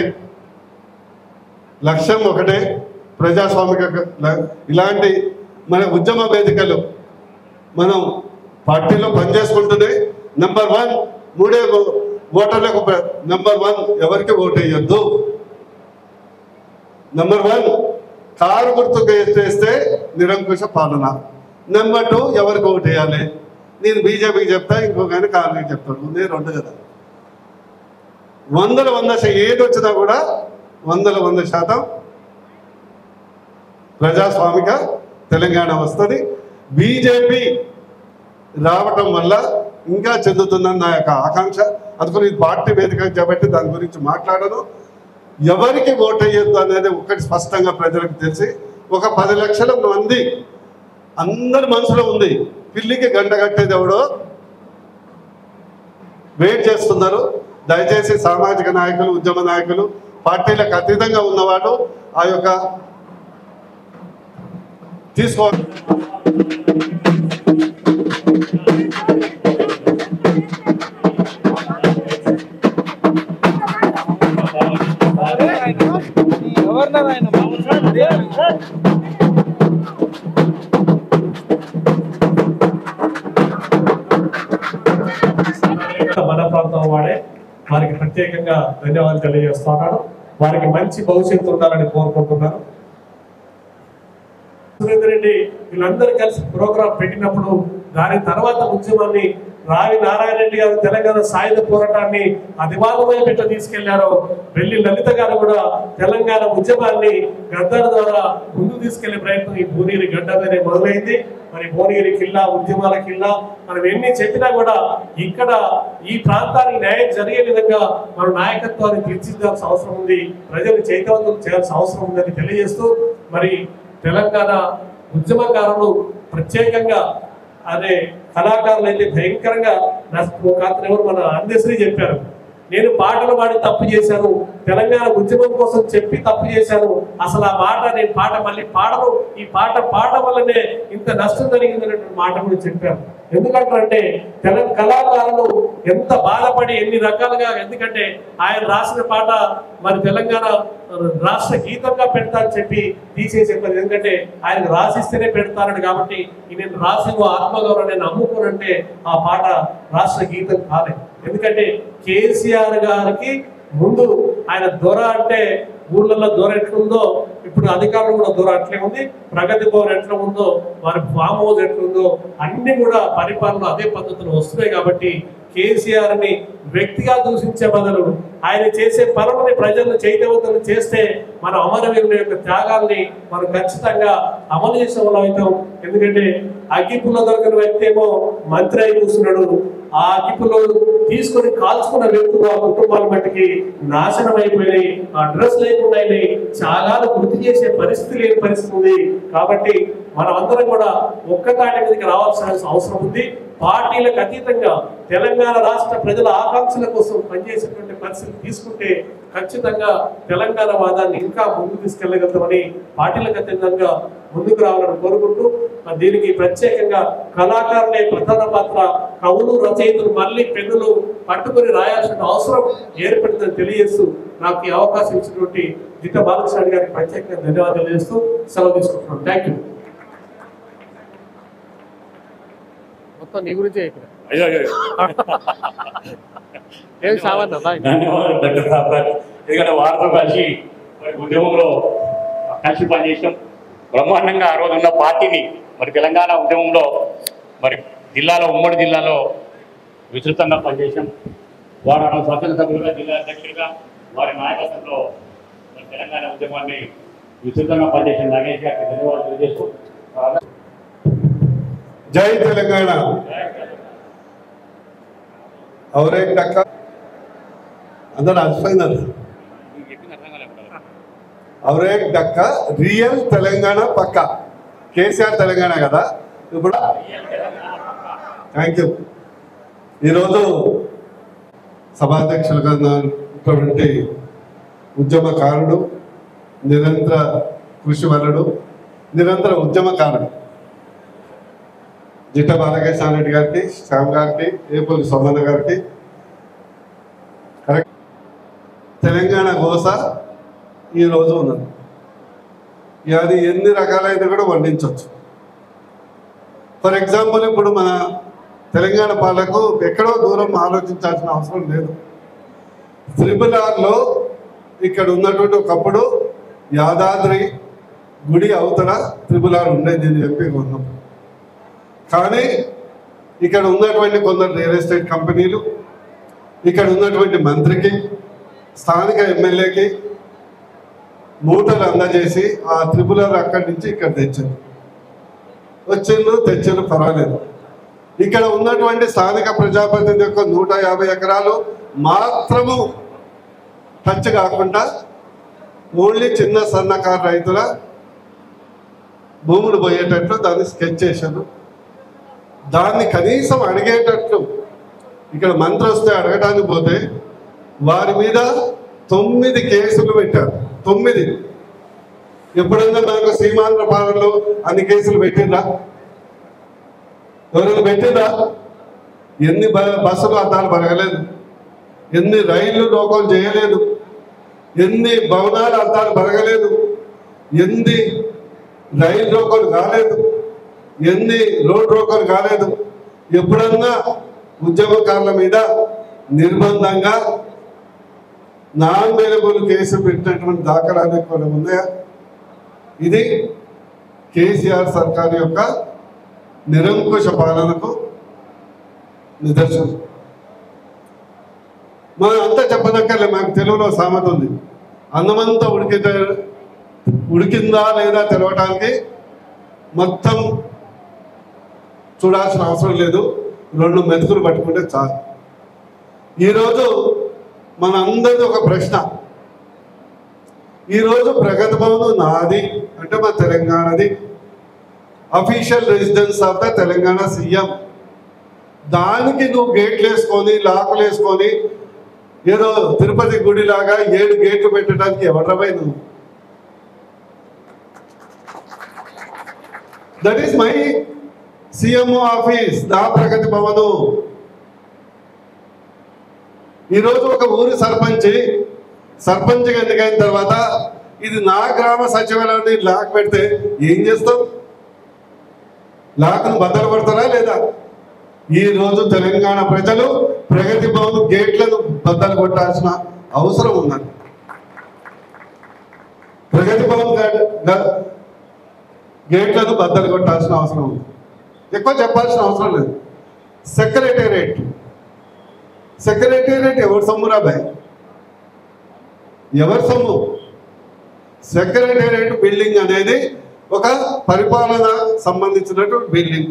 ఒకటే ప్రజాస్వామిక ఇలాంటి మన ఉద్యమ వేదికలు మనం పార్టీలో పనిచేసుకుంటూనే నెంబర్ 1 3 ఓటర్లకు నెంబర్ 1 ఎవరికి ఓటు వేయొద్దు. నెంబర్ 1 కారు గుర్తుకు వేస్తే నిరంకుశ పాలన. నెంబర్ 2 ఎవరికి ఓటు వేయాలి. నేను బీజేపీకి చెప్తా, ఇంకొక ఆయన కాంగ్రెస్కి చెప్తాడు. నేను 2 కదా. 100% ఏది వచ్చినా కూడా 100% ప్రజాస్వామిక తెలంగాణ వస్తుంది. బీజేపీ రావటం వల్ల ఇంకా చెందుతుందని నా యొక్క ఆకాంక్ష. అందుకని ఇది పార్టీ వేదిక కాబట్టి దాని గురించి మాట్లాడను. ఎవరికి ఓటు వేయొద్దు అనేది ఒకటి స్పష్టంగా ప్రజలకు తెలిసి, ఒక 10 లక్షల మంది అందరి మనసులో ఉంది. పిల్లికి గంట కట్టేది ఎవడో వెయిట్ చేస్తున్నారు. దయచేసి సామాజిక నాయకులు, ఉద్యమ నాయకులు, పార్టీలకు అతీతంగా ఉన్నవాళ్ళు ఆ యొక్క తీసుకోవాలి. గవర్నర్ ఆయన ప్రత్యేకంగా ధన్యవాదాలు తెలియజేస్తున్నాను. వారికి మంచి భవిష్యత్తు ఉండాలని కోరుకుంటున్నాను. సురేందర్ రెడ్డి వీళ్ళందరూ కలిసి ప్రోగ్రాం పెట్టినప్పుడు దాని తర్వాత ఉద్యమాన్ని రావి నారాయణ రెడ్డి గారు తెలంగాణ సాయుధ పోరాటాన్ని అధిమానమై పెట్ట తీసుకెళ్లారు. వెల్లి లలిత గారు కూడా తెలంగాణ ఉద్యమాన్ని గద్దర్ ద్వారా ముందుకు తీసుకెళ్లే ప్రయత్నం ఈ భువనగిరి గడ్డ మీదే మొదలైంది. మరి భువనగిరి కిల్లా, ఉద్యమాల కిల్లా, మనం ఎన్ని చెప్పినా కూడా ఇక్కడ ఈ ప్రాంతానికి న్యాయం జరిగే విధంగా మన నాయకత్వాన్ని తీర్చిదిద్దాల్సిన అవసరం ఉంది, ప్రజలు చైతన్యం చేయాల్సిన అవసరం ఉందని తెలియజేస్తూ, మరి తెలంగాణ ఉద్యమకారులు ప్రత్యేకంగా అదే కళాకారులు అయితే భయంకరంగా ఎవరు మన అందశ్రీ చెప్పారు, నేను పాటలు పాడి తప్పు చేశాను, తెలంగాణ ఉద్యమం కోసం చెప్పి తప్పు చేశాను, అసలు ఆ మాట నేను పాట మళ్ళీ పాడను, ఈ పాట పాడడం వల్లనే ఇంత నష్టం జరిగిందనేటువంటి మాట కూడా చెప్పారు. ఎందుకంటే కళాకారులు ఎంత బాధపడి ఎన్ని రకాలుగా, ఎందుకంటే ఆయన రాసిన పాట మరి తెలంగాణ రాష్ట్ర గీతంగా పెడతానని చెప్పి తీసేసారు. ఎందుకంటే ఆయన రాసిస్తేనే పెడతారని, కాబట్టి నేను రాసిన ఆత్మగౌరవం నేను అమ్ముకోనంటే ఆ పాట రాష్ట్ర గీతం కాలేదు. ఎందుకంటే కేసీఆర్ గారికి ముందు ఆయన దొర అంటే ఊళ్ళల్లో దొర ఎట్లుందో ఇప్పుడు అధికారులు కూడా దొర అట్లే ఉంది, ప్రగతి భవన్ ఎట్లా ఉందో, వారి ఫామ్ హౌస్ ఎట్లుందో అన్ని కూడా పరిపాలన అదే పద్ధతులు వస్తున్నాయి. కాబట్టి కేసీఆర్ ని వ్యక్తిగా దూషించే బదులు ఆయన చేసే పనులని ప్రజలను చైతన్యవంతులు చేస్తే మన అమరవీరుల యొక్క త్యాగాల్ని మనం ఖచ్చితంగా అమలు చేసే వాళ్ళం అవుతాం. ఎందుకంటే అగ్గిపుల్ల దొరికిన వ్యక్తి ఏమో మంత్రి అయి కూర్చున్నాడు, ఆ అగ్గిపుల్లో తీసుకొని కాల్చుకున్న వ్యక్తులు ఆ కుటుంబాల మట్టికి నాశనం అయిపోయినాయి, ఆ అడ్రస్ లేకుండా అయినాయి, చాలా గుర్తు చేసే పరిస్థితి లేని పరిస్థితి ఉంది. కాబట్టి మనం అందరం కూడా ఒక్కతాటి మీదకి రావాల్సిన అవసరం ఉంది. పార్టీలకు అతీతంగా తెలంగాణ రాష్ట్ర ప్రజల ఆకాంక్షల కోసం పనిచేసేటువంటి పరిస్థితి తీసుకుంటే ఖచ్చితంగా తెలంగాణ వాదాన్ని ఇంకా ముందుకు తీసుకెళ్లగలుగుతామని పార్టీలకు అతీతంగా ముందుకు రావాలని కోరుకుంటూ, దీనికి ప్రత్యేకంగా కళాకారులే ప్రధాన పాత్ర, కవులు రచయితలు మళ్ళీ పెన్నులు పట్టుకుని రాయాల్సిన అవసరం ఏర్పడిందని తెలియజేస్తూ నాకు ఈ అవకాశం ఇచ్చినటువంటి జిట్ట బాలకృష్ణ గారికి ప్రత్యేకంగా ధన్యవాదాలు చేస్తూ సెలవు తీసుకుంటున్నాను. Thank you. నీ గురించి ఎందుకంటే వారితో కలిసి ఉద్యమంలో కలిసి పనిచేసాం బ్రహ్మాండంగా. ఆ రోజు ఉన్న పార్టీని మరి తెలంగాణ ఉద్యమంలో మరి జిల్లాలో, ఉమ్మడి జిల్లాలో విస్తృతంగా పనిచేసాం. వారు శాసనసభ్యులుగా, జిల్లా అధ్యక్షులుగా, వారి నాయకత్వంలో తెలంగాణ ఉద్యమాన్ని విస్తృతంగా పనిచేసిన నాగేష్ గారికి ధన్యవాదాలు తెలియజేస్తూ, జై తెలంగాణ. और एक टक्का अंदर అర్థమైంది. और एक टक्का రియల్ తెలంగాణ పక్క కేసీఆర్ తెలంగాణ కదా ఇప్పుడు. Thank you. ఈరోజు సభాధ్యక్షులుగా ఉన్నటువంటి ఉద్యమకారుడు, నిరంతర కృషి వరుడు, నిరంతర ఉద్యమకారుడు జిట్ట బాలకృష్ణ రెడ్డి గారికి, శ్యామ్ గారికి, ఏపల్లి సోమన్న గారికి కరెక్ట్ తెలంగాణ గోస ఈరోజు ఉన్నది. అది ఎన్ని రకాలైన కూడా వర్ణించవచ్చు. ఫర్ ఎగ్జాంపుల్ ఇప్పుడు మన తెలంగాణ పాలకు ఎక్కడో దూరం ఆలోచించాల్సిన అవసరం లేదు. త్రిపురాలో ఇక్కడ ఉన్నటువంటి ఒకప్పుడు యాదాద్రి గుడి అవతల త్రిపురాలు ఉండేది అని చెప్పి ఉన్నాం. కానీ ఇక్కడ ఉన్నటువంటి కొందరు రియల్ ఎస్టేట్ కంపెనీలు, ఇక్కడ ఉన్నటువంటి మంత్రికి, స్థానిక ఎమ్మెల్యేకి మూటలు అందజేసి ఆ త్రిపురాలు అక్కడి నుంచి ఇక్కడ తెచ్చారు. తెచ్చారు పర్వాలేదు. ఇక్కడ ఉన్నటువంటి స్థానిక ప్రజాప్రతినిధి యొక్క 150 ఎకరాలు మాత్రము టచ్ కాకుండా ఓన్లీ చిన్న సన్నకారు రైతుల భూములు పోయేటట్లు దాన్ని స్కెచ్ చేశారు. దాన్ని కనీసం అడిగేటట్లు ఇక్కడ మంత్రి వస్తే అడగడానికి పోతే వారి మీద 9 కేసులు పెట్టారు. 9. ఎప్పుడన్నా నాకు సీమాంధ్ర పాలనలో అన్ని కేసులు పెట్టిందా? ఎవరైనా పెట్టిందా? ఎన్ని బస్సులు అద్దాలు పరగలేదు, ఎన్ని రైళ్లు లోకం చేయలేదు, ఎన్ని భవనాలు అద్దాలు పరగలేదు, ఎన్ని రైలు రోకోలు కాలేదు, ఎన్ని రోడ్ రోకోలు కాలేదు. ఎప్పుడన్నా ఉద్యమకారుల మీద నిర్బంధంగా నాన్ అవైలబుల్ కేసు పెట్టినటువంటి దాఖలాలు కూడా ఉన్నాయా? ఇది కేసీఆర్ సర్కారు యొక్క నిరంకుశ పాలనకు నిదర్శనం. మనం అంతా చెప్పదక్కర్లే, మాకు తెలుగులో సామెత ఉంది, అన్నమంతా ఉడికిందా లేదా తెలవటానికి మొత్తం చూడాల్సిన అవసరం లేదు, 2 మెతుకులు పట్టుకుంటే చాలు. ఈరోజు మన అందరిది ఒక ప్రశ్న, ఈరోజు ప్రగతి భవన్ నాది అంటే మా తెలంగాణది, official residence of the Telangana CM. దానికి నువ్వు గేట్లు వేసుకొని లాకులు వేసుకొని ఏదో తిరుపతి గుడిలాగా 7 గేట్లు పెట్టడానికి ఎవరమై నువ్వు? That is my CMO office, నా ప్రగతి భవను. ఈరోజు ఒక ఊరి సర్పంచ్గా ఎన్నికైన తర్వాత ఇది నా గ్రామ సచివాలయాన్ని లాక్ పెడితే ఏం చేస్తాం? లాక్ను బద్దలు కొడతారా లేదా? ఈరోజు తెలంగాణ ప్రజలు ప్రగతి భవన్ గేట్లను బద్దలు కొట్టాల్సిన అవసరం ఉన్నది. ప్రగతి భవన్ గేట్లను బద్దలు కొట్టాల్సిన అవసరం ఉంది. ఎక్కువ చెప్పాల్సిన అవసరం లేదు. సెక్రటేరియట్ ఎవరి సొమ్మురా బాయ్? ఎవరి సొమ్ము? సెక్రటేరియట్ బిల్డింగ్ అనేది ఒక పరిపాలన సంబంధించినటువంటి బిల్డింగ్.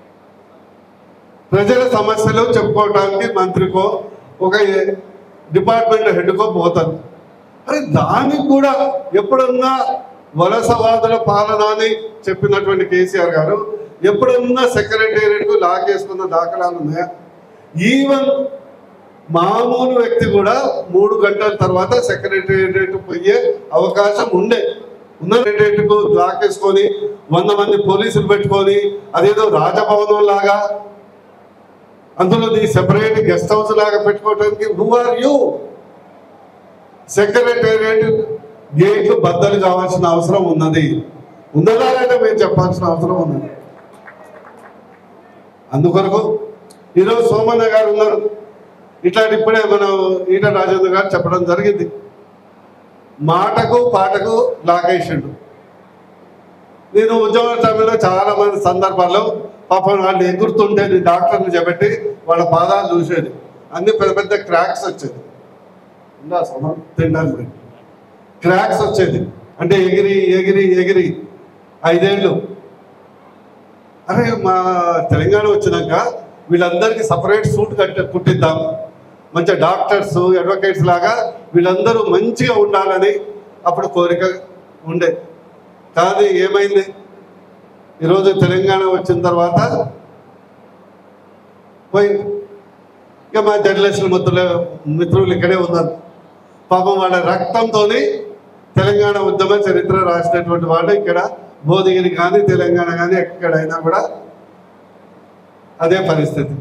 ప్రజల సమస్యలు చెప్పుకోవడానికి మంత్రికో ఒక డిపార్ట్మెంట్ హెడ్కో పోతారు. అరే దానికి కూడా ఎప్పుడన్నా వలసవాదుల పాలన అని చెప్పినటువంటి కేసీఆర్ గారు ఎప్పుడన్నా సెక్రటేరియట్కు లాగేసుకున్న దాఖలాలు ఉన్నాయా? ఈవెన్ మామూలు వ్యక్తి కూడా 3 గంటల తర్వాత సెక్రటేరియట్ పోయే అవకాశం ఉండే. సెక్రటేరియట్కు లాగేసుకొని 100 మంది పోలీసులు పెట్టుకొని అదేదో రాజభవనం లాగా అందులో సెపరేట్ గెస్ట్ హౌస్ లాగా పెట్టుకోవడానికి హూ ఆర్ యూ? సెక్రటేరియట్ గేట్లు బద్దలు కావాల్సిన అవసరం ఉన్నది. ఉన్నదారైనా మీరు చెప్పాల్సిన అవసరం ఉన్నది. అందుకొరకు ఈరోజు సోమన్న గారు ఉన్నారు, ఇట్లాంటి ఇప్పుడే మనం ఈట రాజేంద్ర గారు చెప్పడం జరిగింది, మాటకు పాటకు లాగేసిండు. నేను ఉద్యోగ సమయంలో చాలా మంది సందర్భాల్లో పాపం వాళ్ళు ఎగురుతుంటే డాక్టర్ని చెప్పి వాళ్ళ పాదాలు చూసేది, అన్ని పెద్ద పెద్ద క్రాక్స్ వచ్చేది. తినడానికి క్రాక్స్ వచ్చేది అంటే ఎగిరి ఎగిరి ఎగిరి 5 ఏళ్ళు. అరే మా తెలంగాణ వచ్చినాక వీళ్ళందరికీ సపరేట్ సూట్ కుట్టిద్దాం, మంచిగా డాక్టర్స్ అడ్వకేట్స్ లాగా వీళ్ళందరూ మంచిగా ఉండాలని అప్పుడు కోరిక ఉండే. కానీ ఏమైంది? ఈరోజు తెలంగాణ వచ్చిన తర్వాత పోయింది. ఇక మా జర్నలిస్టుల మిత్రులు ఇక్కడే ఉన్నారు. పాపం వాళ్ళ రక్తంతో తెలంగాణ ఉద్యమ చరిత్ర రాసినటువంటి వాళ్ళు ఇక్కడ భోదగిరి కానీ తెలంగాణ కానీ ఎక్కడైనా కూడా అదే పరిస్థితి.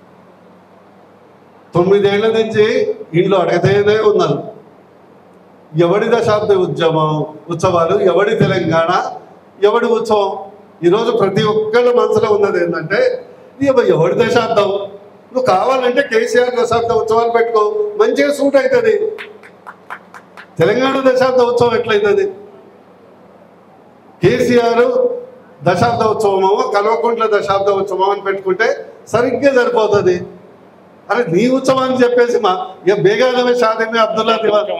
9 ఏళ్ల నుంచి ఇంట్లో అడగతేనే ఉన్నారు. ఎవడి దశాబ్ద ఉత్సవాలు, ఎవడి తెలంగాణ, ఎవడి ఉత్సవం? ఈరోజు ప్రతి ఒక్కళ్ళ మనసులో ఉన్నది ఏంటంటే ఎవడి దశాబ్దం? నువ్వు కావాలంటే కేసీఆర్ దశాబ్ద ఉత్సవాలు పెట్టుకో, మంచిగా సూట్ అవుతుంది. తెలంగాణ దశాబ్ద ఉత్సవం ఎట్లయితుంది? కేసీఆర్ దశాబ్ద ఉత్సవమో కల్వకుంట్ల దశాబ్ద ఉత్సవం అని పెట్టుకుంటే సరిగ్గా సరిపోతుంది. అరే నీ ఉత్సవం అని చెప్పేసి బేగానమే షాదీమే అబ్దుల్లా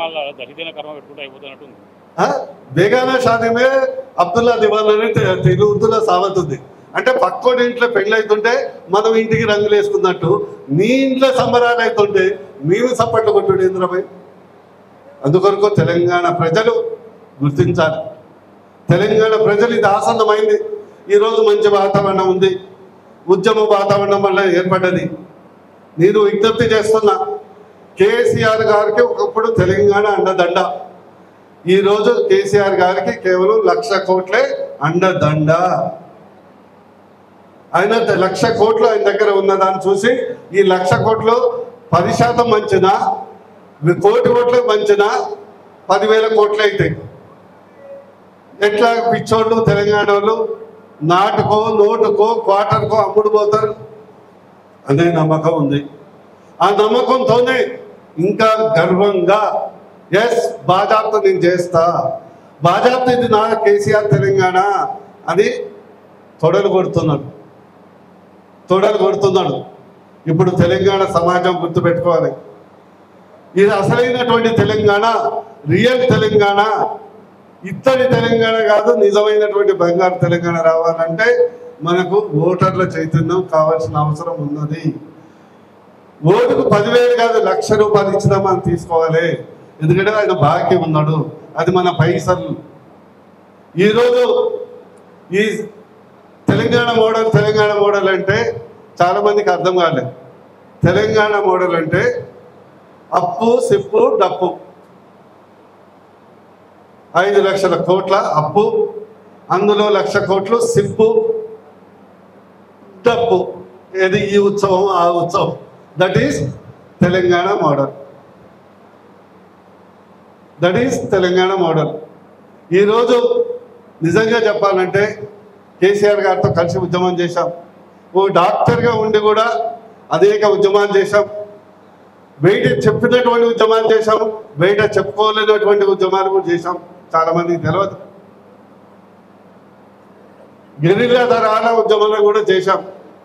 బేగానా షాదీమే అబ్దుల్లా దివాన్ అని తెలుగులో సామెత ఉంది. అంటే పక్కోడి ఇంట్లో పెళ్ళి అవుతుంటే మనం ఇంటికి రంగులు వేసుకున్నట్టు నీ ఇంట్లో సంబరాలు అవుతుంటే మేము సప్పట్లు కొట్టుడు ఇంద్రపై. అందుకొరకు తెలంగాణ ప్రజలు గుర్తించాలి. తెలంగాణ ప్రజలు ఇది ఆసన్నమైంది. ఈరోజు మంచి వాతావరణం ఉంది, ఉద్యమ వాతావరణం వల్ల ఏర్పడ్డది. నేను విజ్ఞప్తి చేస్తున్నా, కేసీఆర్ గారికి ఒకప్పుడు తెలంగాణ అండదండ, ఈరోజు కేసీఆర్ గారికి కేవలం 1,00,000 కోట్లే అండదండ. ఆయన 1,00,000 కోట్లు ఆయన దగ్గర ఉన్నదాన్ని చూసి ఈ 1,00,000 కోట్లు 10% మంచినా, 1,000 కోట్లు మంచినా 10,000 కోట్లు అవుతాయి. ఎట్లా పిచ్చోళ్ళు తెలంగాణ వాళ్ళు నాటుకో నోటుకో క్వార్టర్కో అమ్ముడు పోతారు అనే నమ్మకం ఉంది. ఆ నమ్మకంతోనే ఇంకా గర్వంగా ఎస్ బాజాబ్తో నేను చేస్తా, బాజాబ్తో ఇది నా కేసీఆర్ తెలంగాణ అని తొడలు కొడుతున్నాడు. ఇప్పుడు తెలంగాణ సమాజం గుర్తుపెట్టుకోవాలి, ఇది అసలైనటువంటి తెలంగాణ, రియల్ తెలంగాణ, ఇత్తడి తెలంగాణ కాదు, నిజమైనటువంటి బంగారు తెలంగాణ రావాలంటే మనకు ఓటర్ల చైతన్యం కావాల్సిన అవసరం ఉన్నది. ఓటుకు 10,000 కాదు, 1,00,000 రూపాయలు ఇచ్చినా మనం తీసుకోవాలి. ఎందుకంటే ఆయన బాకీ ఉన్నాడు, అది మన పైసలు. ఈరోజు ఈ తెలంగాణ మోడల్ అంటే చాలా మందికి అర్థం కాలేదు. తెలంగాణ మోడల్ అంటే అప్పు, సిప్పు, డప్పు. 5 లక్షల కోట్ల అప్పు, అందులో 1,00,000 కోట్లు సిప్పు, డప్పు. ఏది ఈ ఉత్సవం ఆ ఉత్సవం. That is Telangana model. ఈరోజు నిజంగా చెప్పాలంటే కేసీఆర్ గారితో కలిసి ఉద్యమం చేశాం. ఓ డాక్టర్గా ఉండి కూడా అనేక ఉద్యమాలు చేశాం. బయట చెప్పినటువంటి ఉద్యమాలు చేశాం, బయట చెప్పుకోలేనటువంటి ఉద్యమాలు కూడా చేశాం. చాలా మందికి తెలియదు. గెరిల్లా దళాల ఉద్యమాలు కూడా చేశాం.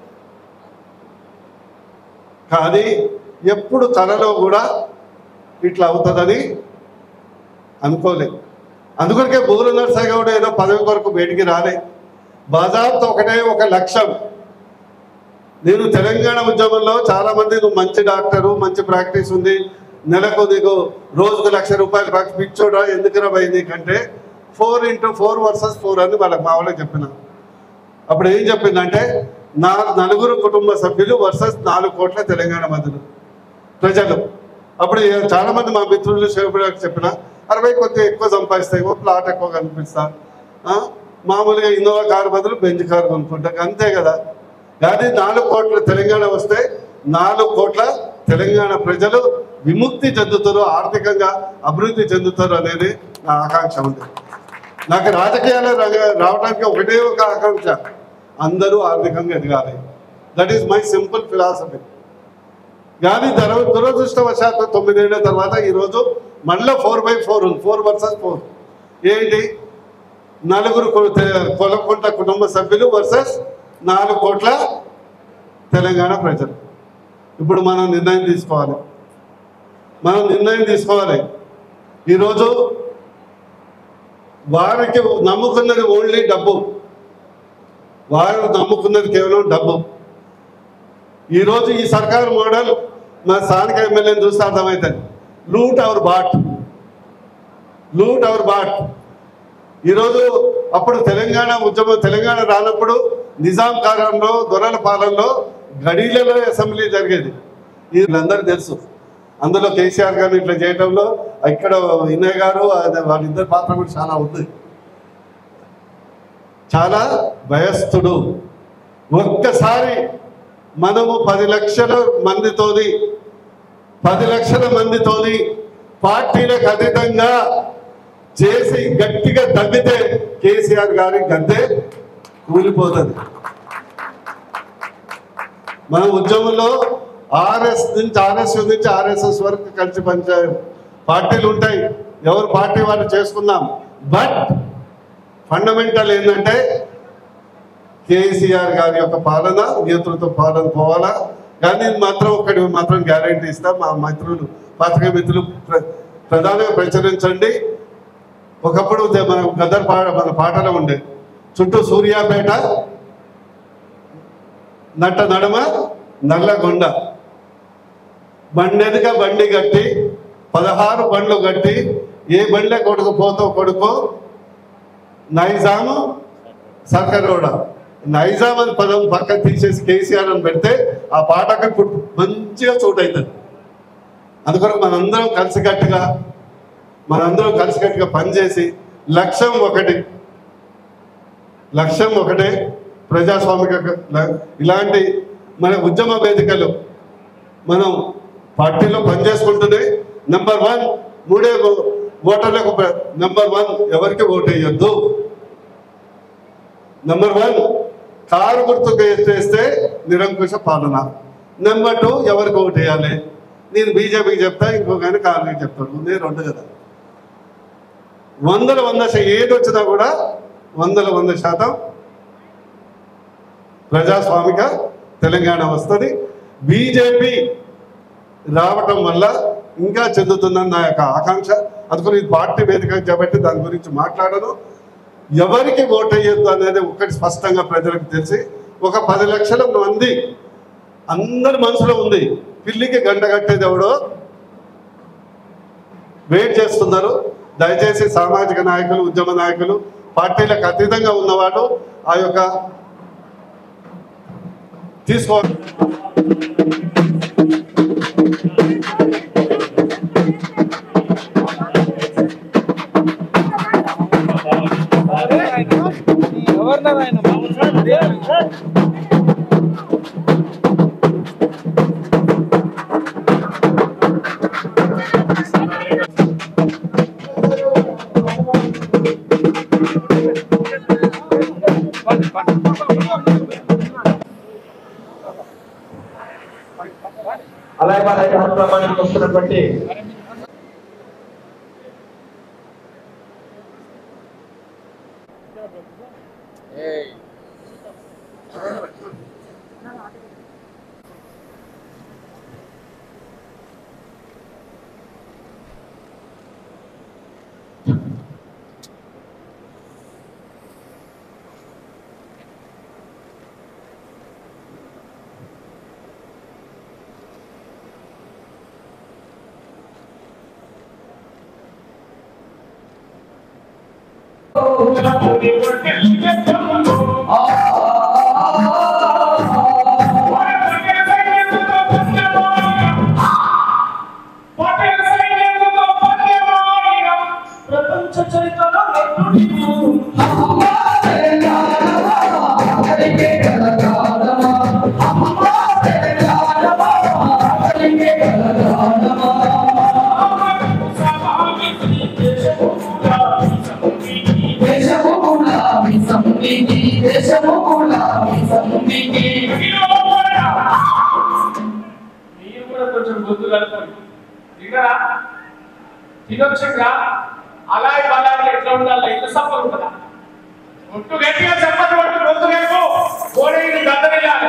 కానీ ఎప్పుడు తనలో కూడా ఇట్లా అవుతుందని అనుకోలేదు. అందుకొరకే బూర నరసయ్య గౌడ్ ఏదో పదవి కొరకు బయటికి రాలే. బాజాబ్తో ఒకటే ఒక లక్ష్యం. నేను తెలంగాణ ఉద్యమంలో చాలా మంది నువ్వు మంచి డాక్టరు, మంచి ప్రాక్టీస్ ఉంది, నెలకు నీకు రోజుకు 1,00,000 రూపాయలు పిచ్చోడా ఎందుకురా పోయింది కంటే 4x4 వర్సెస్ 4 అని మా వాళ్ళకి చెప్పిన. అప్పుడు ఏం చెప్పిందంటే 4 కుటుంబ సభ్యులు వర్సెస్ 4 కోట్ల తెలంగాణ మందులు ప్రజలు. అప్పుడు చాలా మంది మా మిత్రులు శివపురాకు చెప్పిన 60 కొద్దిగా ఎక్కువ సంపాదిస్తాయి, ప్లాట్ ఎక్కువ కనిపిస్తా, మామూలుగా ఇన్నోవా కారు బదులు బెంజ్ కారు కొనుక్కుంటా, అంతే కదా. కానీ 4 కోట్ల తెలంగాణ వస్తే 4 కోట్ల తెలంగాణ ప్రజలు విముక్తి చెందుతారు, ఆర్థికంగా అభివృద్ధి చెందుతారు అనేది నా ఆకాంక్ష ఉంది. నాకు రాజకీయాలు రావడానికి ఒకటే ఒక ఆకాంక్ష, అందరూ ఆర్థికంగా ఎదగాలి. That is my simple philosophy. కానీ దురదృష్టవశాత్తు 9 ఏళ్ల తర్వాత ఈరోజు మళ్ళీ 4x4 ఉంది, 4 వర్సెస్ 4. ఏంటి? 4 కొలకుంట కుటుంబ సభ్యులు వర్సెస్ 4 కోట్ల తెలంగాణ ప్రజలు. ఇప్పుడు మనం నిర్ణయం తీసుకోవాలి. ఈరోజు వారికి నమ్ముకున్నది ఓన్లీ డబ్బు, వారు నమ్ముకున్నది కేవలం డబ్బు. ఈరోజు ఈ సర్కారు మోడల్ మా స్థానిక ఎమ్మెల్యేని చూస్తే అర్థమవుతుంది. Loot our bot. ఈరోజు అప్పుడు తెలంగాణ రానప్పుడు నిజాం కాలంలో, దొరల పాలనలో గడీలలో అసెంబ్లీ జరిగేది, వీళ్ళందరూ తెలుసు. అందులో కేసీఆర్ గారు ఇట్లా చేయడంలో ఇక్కడ ఇన్నయ్య గారు వాళ్ళిద్దరి పాత్ర కూడా చాలా ఉంది. చాలా భయస్థుడు. ఒక్కసారి మనము 10 లక్షల మందితోని పార్టీలకు అతీతంగా చేసి గట్టిగా తగ్గితే కేసీఆర్ గారి గద్దె కూలిపోతుంది. మన ఉద్యమంలో ఆర్ఎస్ నుంచి ఆర్ఎస్ఎస్ వరకు కలిసి పనిచేయ పార్టీలు ఉంటాయి, ఎవరు పార్టీ వాళ్ళు చేసుకుందాం. బట్ ఫండమెంటల్ ఏంటంటే కేసీఆర్ గారి యొక్క పాలన, నేతృత్వ పాలన పోవాలా. కానీ ఒకటి మాత్రం గ్యారంటీ ఇస్తాం, మా మిత్రులు పాత్రికేయ మిత్రులు ప్రధానంగా ప్రచురించండి. ఒకప్పుడు మన పాటలో ఉండే చుట్టూ సూర్యాపేట, నడమ నల్లగొండ, బండెదుగా బండి కట్టి 16 బండ్లు కట్టి ఏ బండ్లే కొడుకో నైజాము సర్కరోడ. నైజాం అని పదం పక్కన తీసేసి కేసీఆర్ అని పెడితే ఆ పాటకు ఇప్పుడు మంచిగా చోటు అవుతుంది. అందుకొరకు మనందరం కలిసికట్టుగా పనిచేసి లక్ష్యం ఒకటే ప్రజాస్వామిక ఇలాంటి మన ఉద్యమ వేదికలు మనం పార్టీలో పనిచేసుకుంటూనే నెంబర్ 1 3 ఓటర్లకు నెంబర్ 1 ఎవరికి ఓటు వేయొద్దు. నెంబర్ 1 కారు గుర్తుకు వేస్తే నిరంకుశ పాలన. నెంబర్ 2 ఎవరికి ఓటు వేయాలి. నేను బీజేపీకి చెప్తా, ఇంకొక ఆయన కాంగ్రెస్ చెప్తాడు. ఉందే రెండు కదా. 100% ఏది వచ్చినా కూడా 100% ప్రజాస్వామిక తెలంగాణ వస్తుంది. బీజేపీ రావటం వల్ల ఇంకా చెందుతుందని నా యొక్క ఆకాంక్ష. అందుకని ఇది పార్టీ వేదిక కాబట్టి దాని గురించి మాట్లాడను. ఎవరికి ఓటు అయ్యొద్దు అనేది ఒకటి స్పష్టంగా ప్రజలకు తెలిసి, ఒక 10 లక్షల మంది అందరి మనసులో ఉంది. పిల్లికి గంట కట్టేది ఎవడో వెయిట్ చేస్తున్నారు. దయచేసి సామాజిక నాయకులు, ఉద్యమ నాయకులు, పార్టీలకు అతీతంగా ఉన్నవాళ్ళు ఆ యొక్క తీసుకోవాలి. అలాగే కార్యక్రమానికి వస్తున్నటువంటి వివక్షంగా అలాగే బలాలు ఎట్లా ఉండాలి, ఎట్లా సఫర్ ఉంటుందా? ఒట్టు గట్టిగా చెప్పండి, ఒట్టు గొంతు రేపు కోడేది గద్దరిల్లాలి.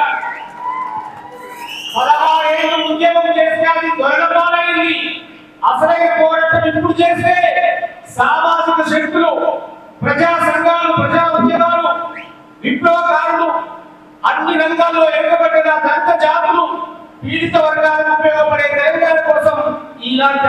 16 ఏళ్ళు ఉద్యమం చేస్తే అది దొరకపాలైంది. అసలైన పోరాటం ఇప్పుడు చేస్తే సామాజిక శక్తులు, ప్రజా సంఘాలు, ప్రజా ఉద్యమాలు, విప్లవకారులు అన్ని రంగాల్లో ఎక్కబడ్డ దళిత జాతులు, పీడిత వర్గాలకు ఉపయోగపడే తెలంగాణ కోసం ఈనాటి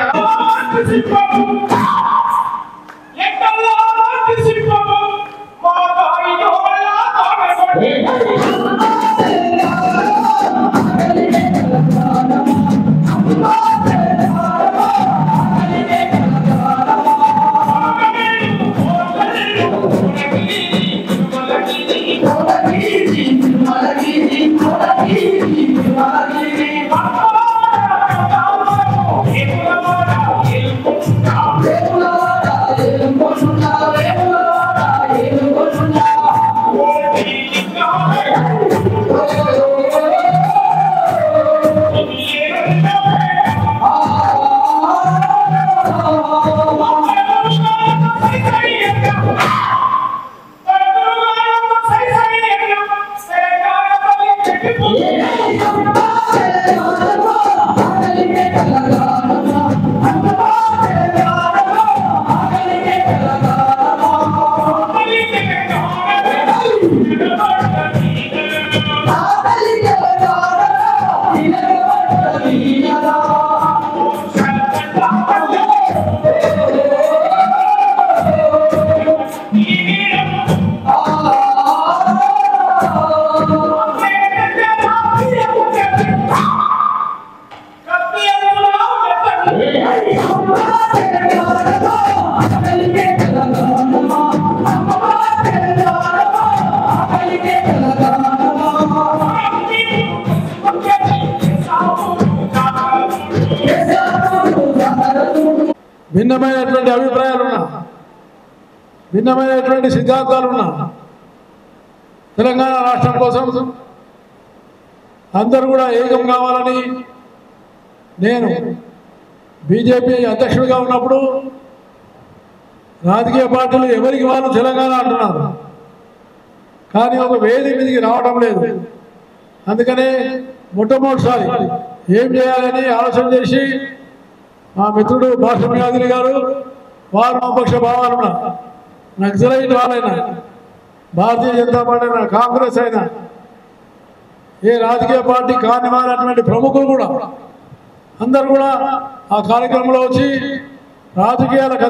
భిన్నమైనటువంటి అభిప్రాయాలున్నా, భిన్నమైనటువంటి సిద్ధాంతాలున్నా తెలంగాణ రాష్ట్రం కోసం అందరూ కూడా ఏకం కావాలని నేను బీజేపీ అధ్యక్షుడిగా ఉన్నప్పుడు రాజకీయ పార్టీలు ఎవరికి వాళ్ళు తెలంగాణ అంటున్నారు, కానీ ఒక వేది మీదకి రావడం లేదు. అందుకనే మొట్టమొదటిసారి ఏం చేయాలని ఆలోచన చేసి మా మిత్రుడు భాష యాదగిరి గారు, వారు వామపక్ష భావాలున్న నక్సలైట్ వాళ్ళైనా, భారతీయ జనతా పార్టీ అయినా, కాంగ్రెస్ అయినా, ఏ రాజకీయ పార్టీ కానివారటువంటి ప్రముఖులు కూడా అందరూ కూడా ఆ కార్యక్రమంలో వచ్చి రాజకీయాలకు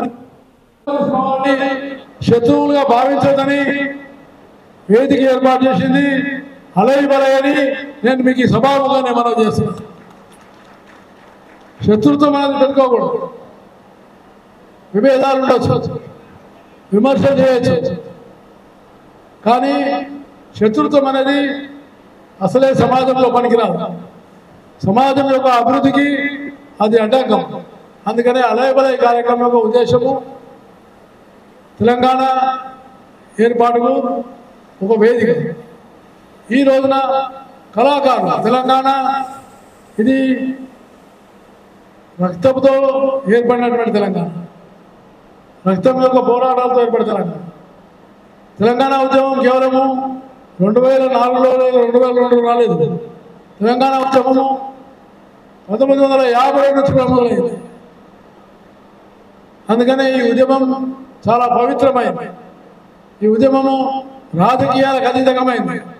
శత్రువులుగా భావించదని వేదిక ఏర్పాటు చేసింది అలై బలై అని నేను మీకు ఈ సభాముఖంగా మనం చేస్తున్నాను. శత్రుత్వం అనేది పెట్టుకోకూడదు. విభేదాలు ఉండొచ్చు, విమర్శలు చేయొచ్చు, కానీ శత్రుత్వం అనేది అసలే సమాజంలో పనికిరాదు. సమాజం యొక్క అభివృద్ధికి అది అడ్డంకం. అందుకనే అలై బలై కార్యక్రమం యొక్క ఉద్దేశము తెలంగాణ ఏర్పాటుకు ఒక వేదిక. ఈ రోజున కళాకారులు తెలంగాణ ఇది రక్తంతో ఏర్పడినటువంటి తెలంగాణ, రక్తం యొక్క పోరాటాలతో ఏర్పడిన తెలంగాణ. తెలంగాణ ఉద్యమం కేవలము 2004లో 2002 రాలేదు. తెలంగాణ ఉద్యమము 1950 నుంచి మొదలైంది. అందుకనే ఈ ఉద్యమం చాలా పవిత్రమైంది. ఈ ఉద్యమము రాజకీయాలకు అతీతంగా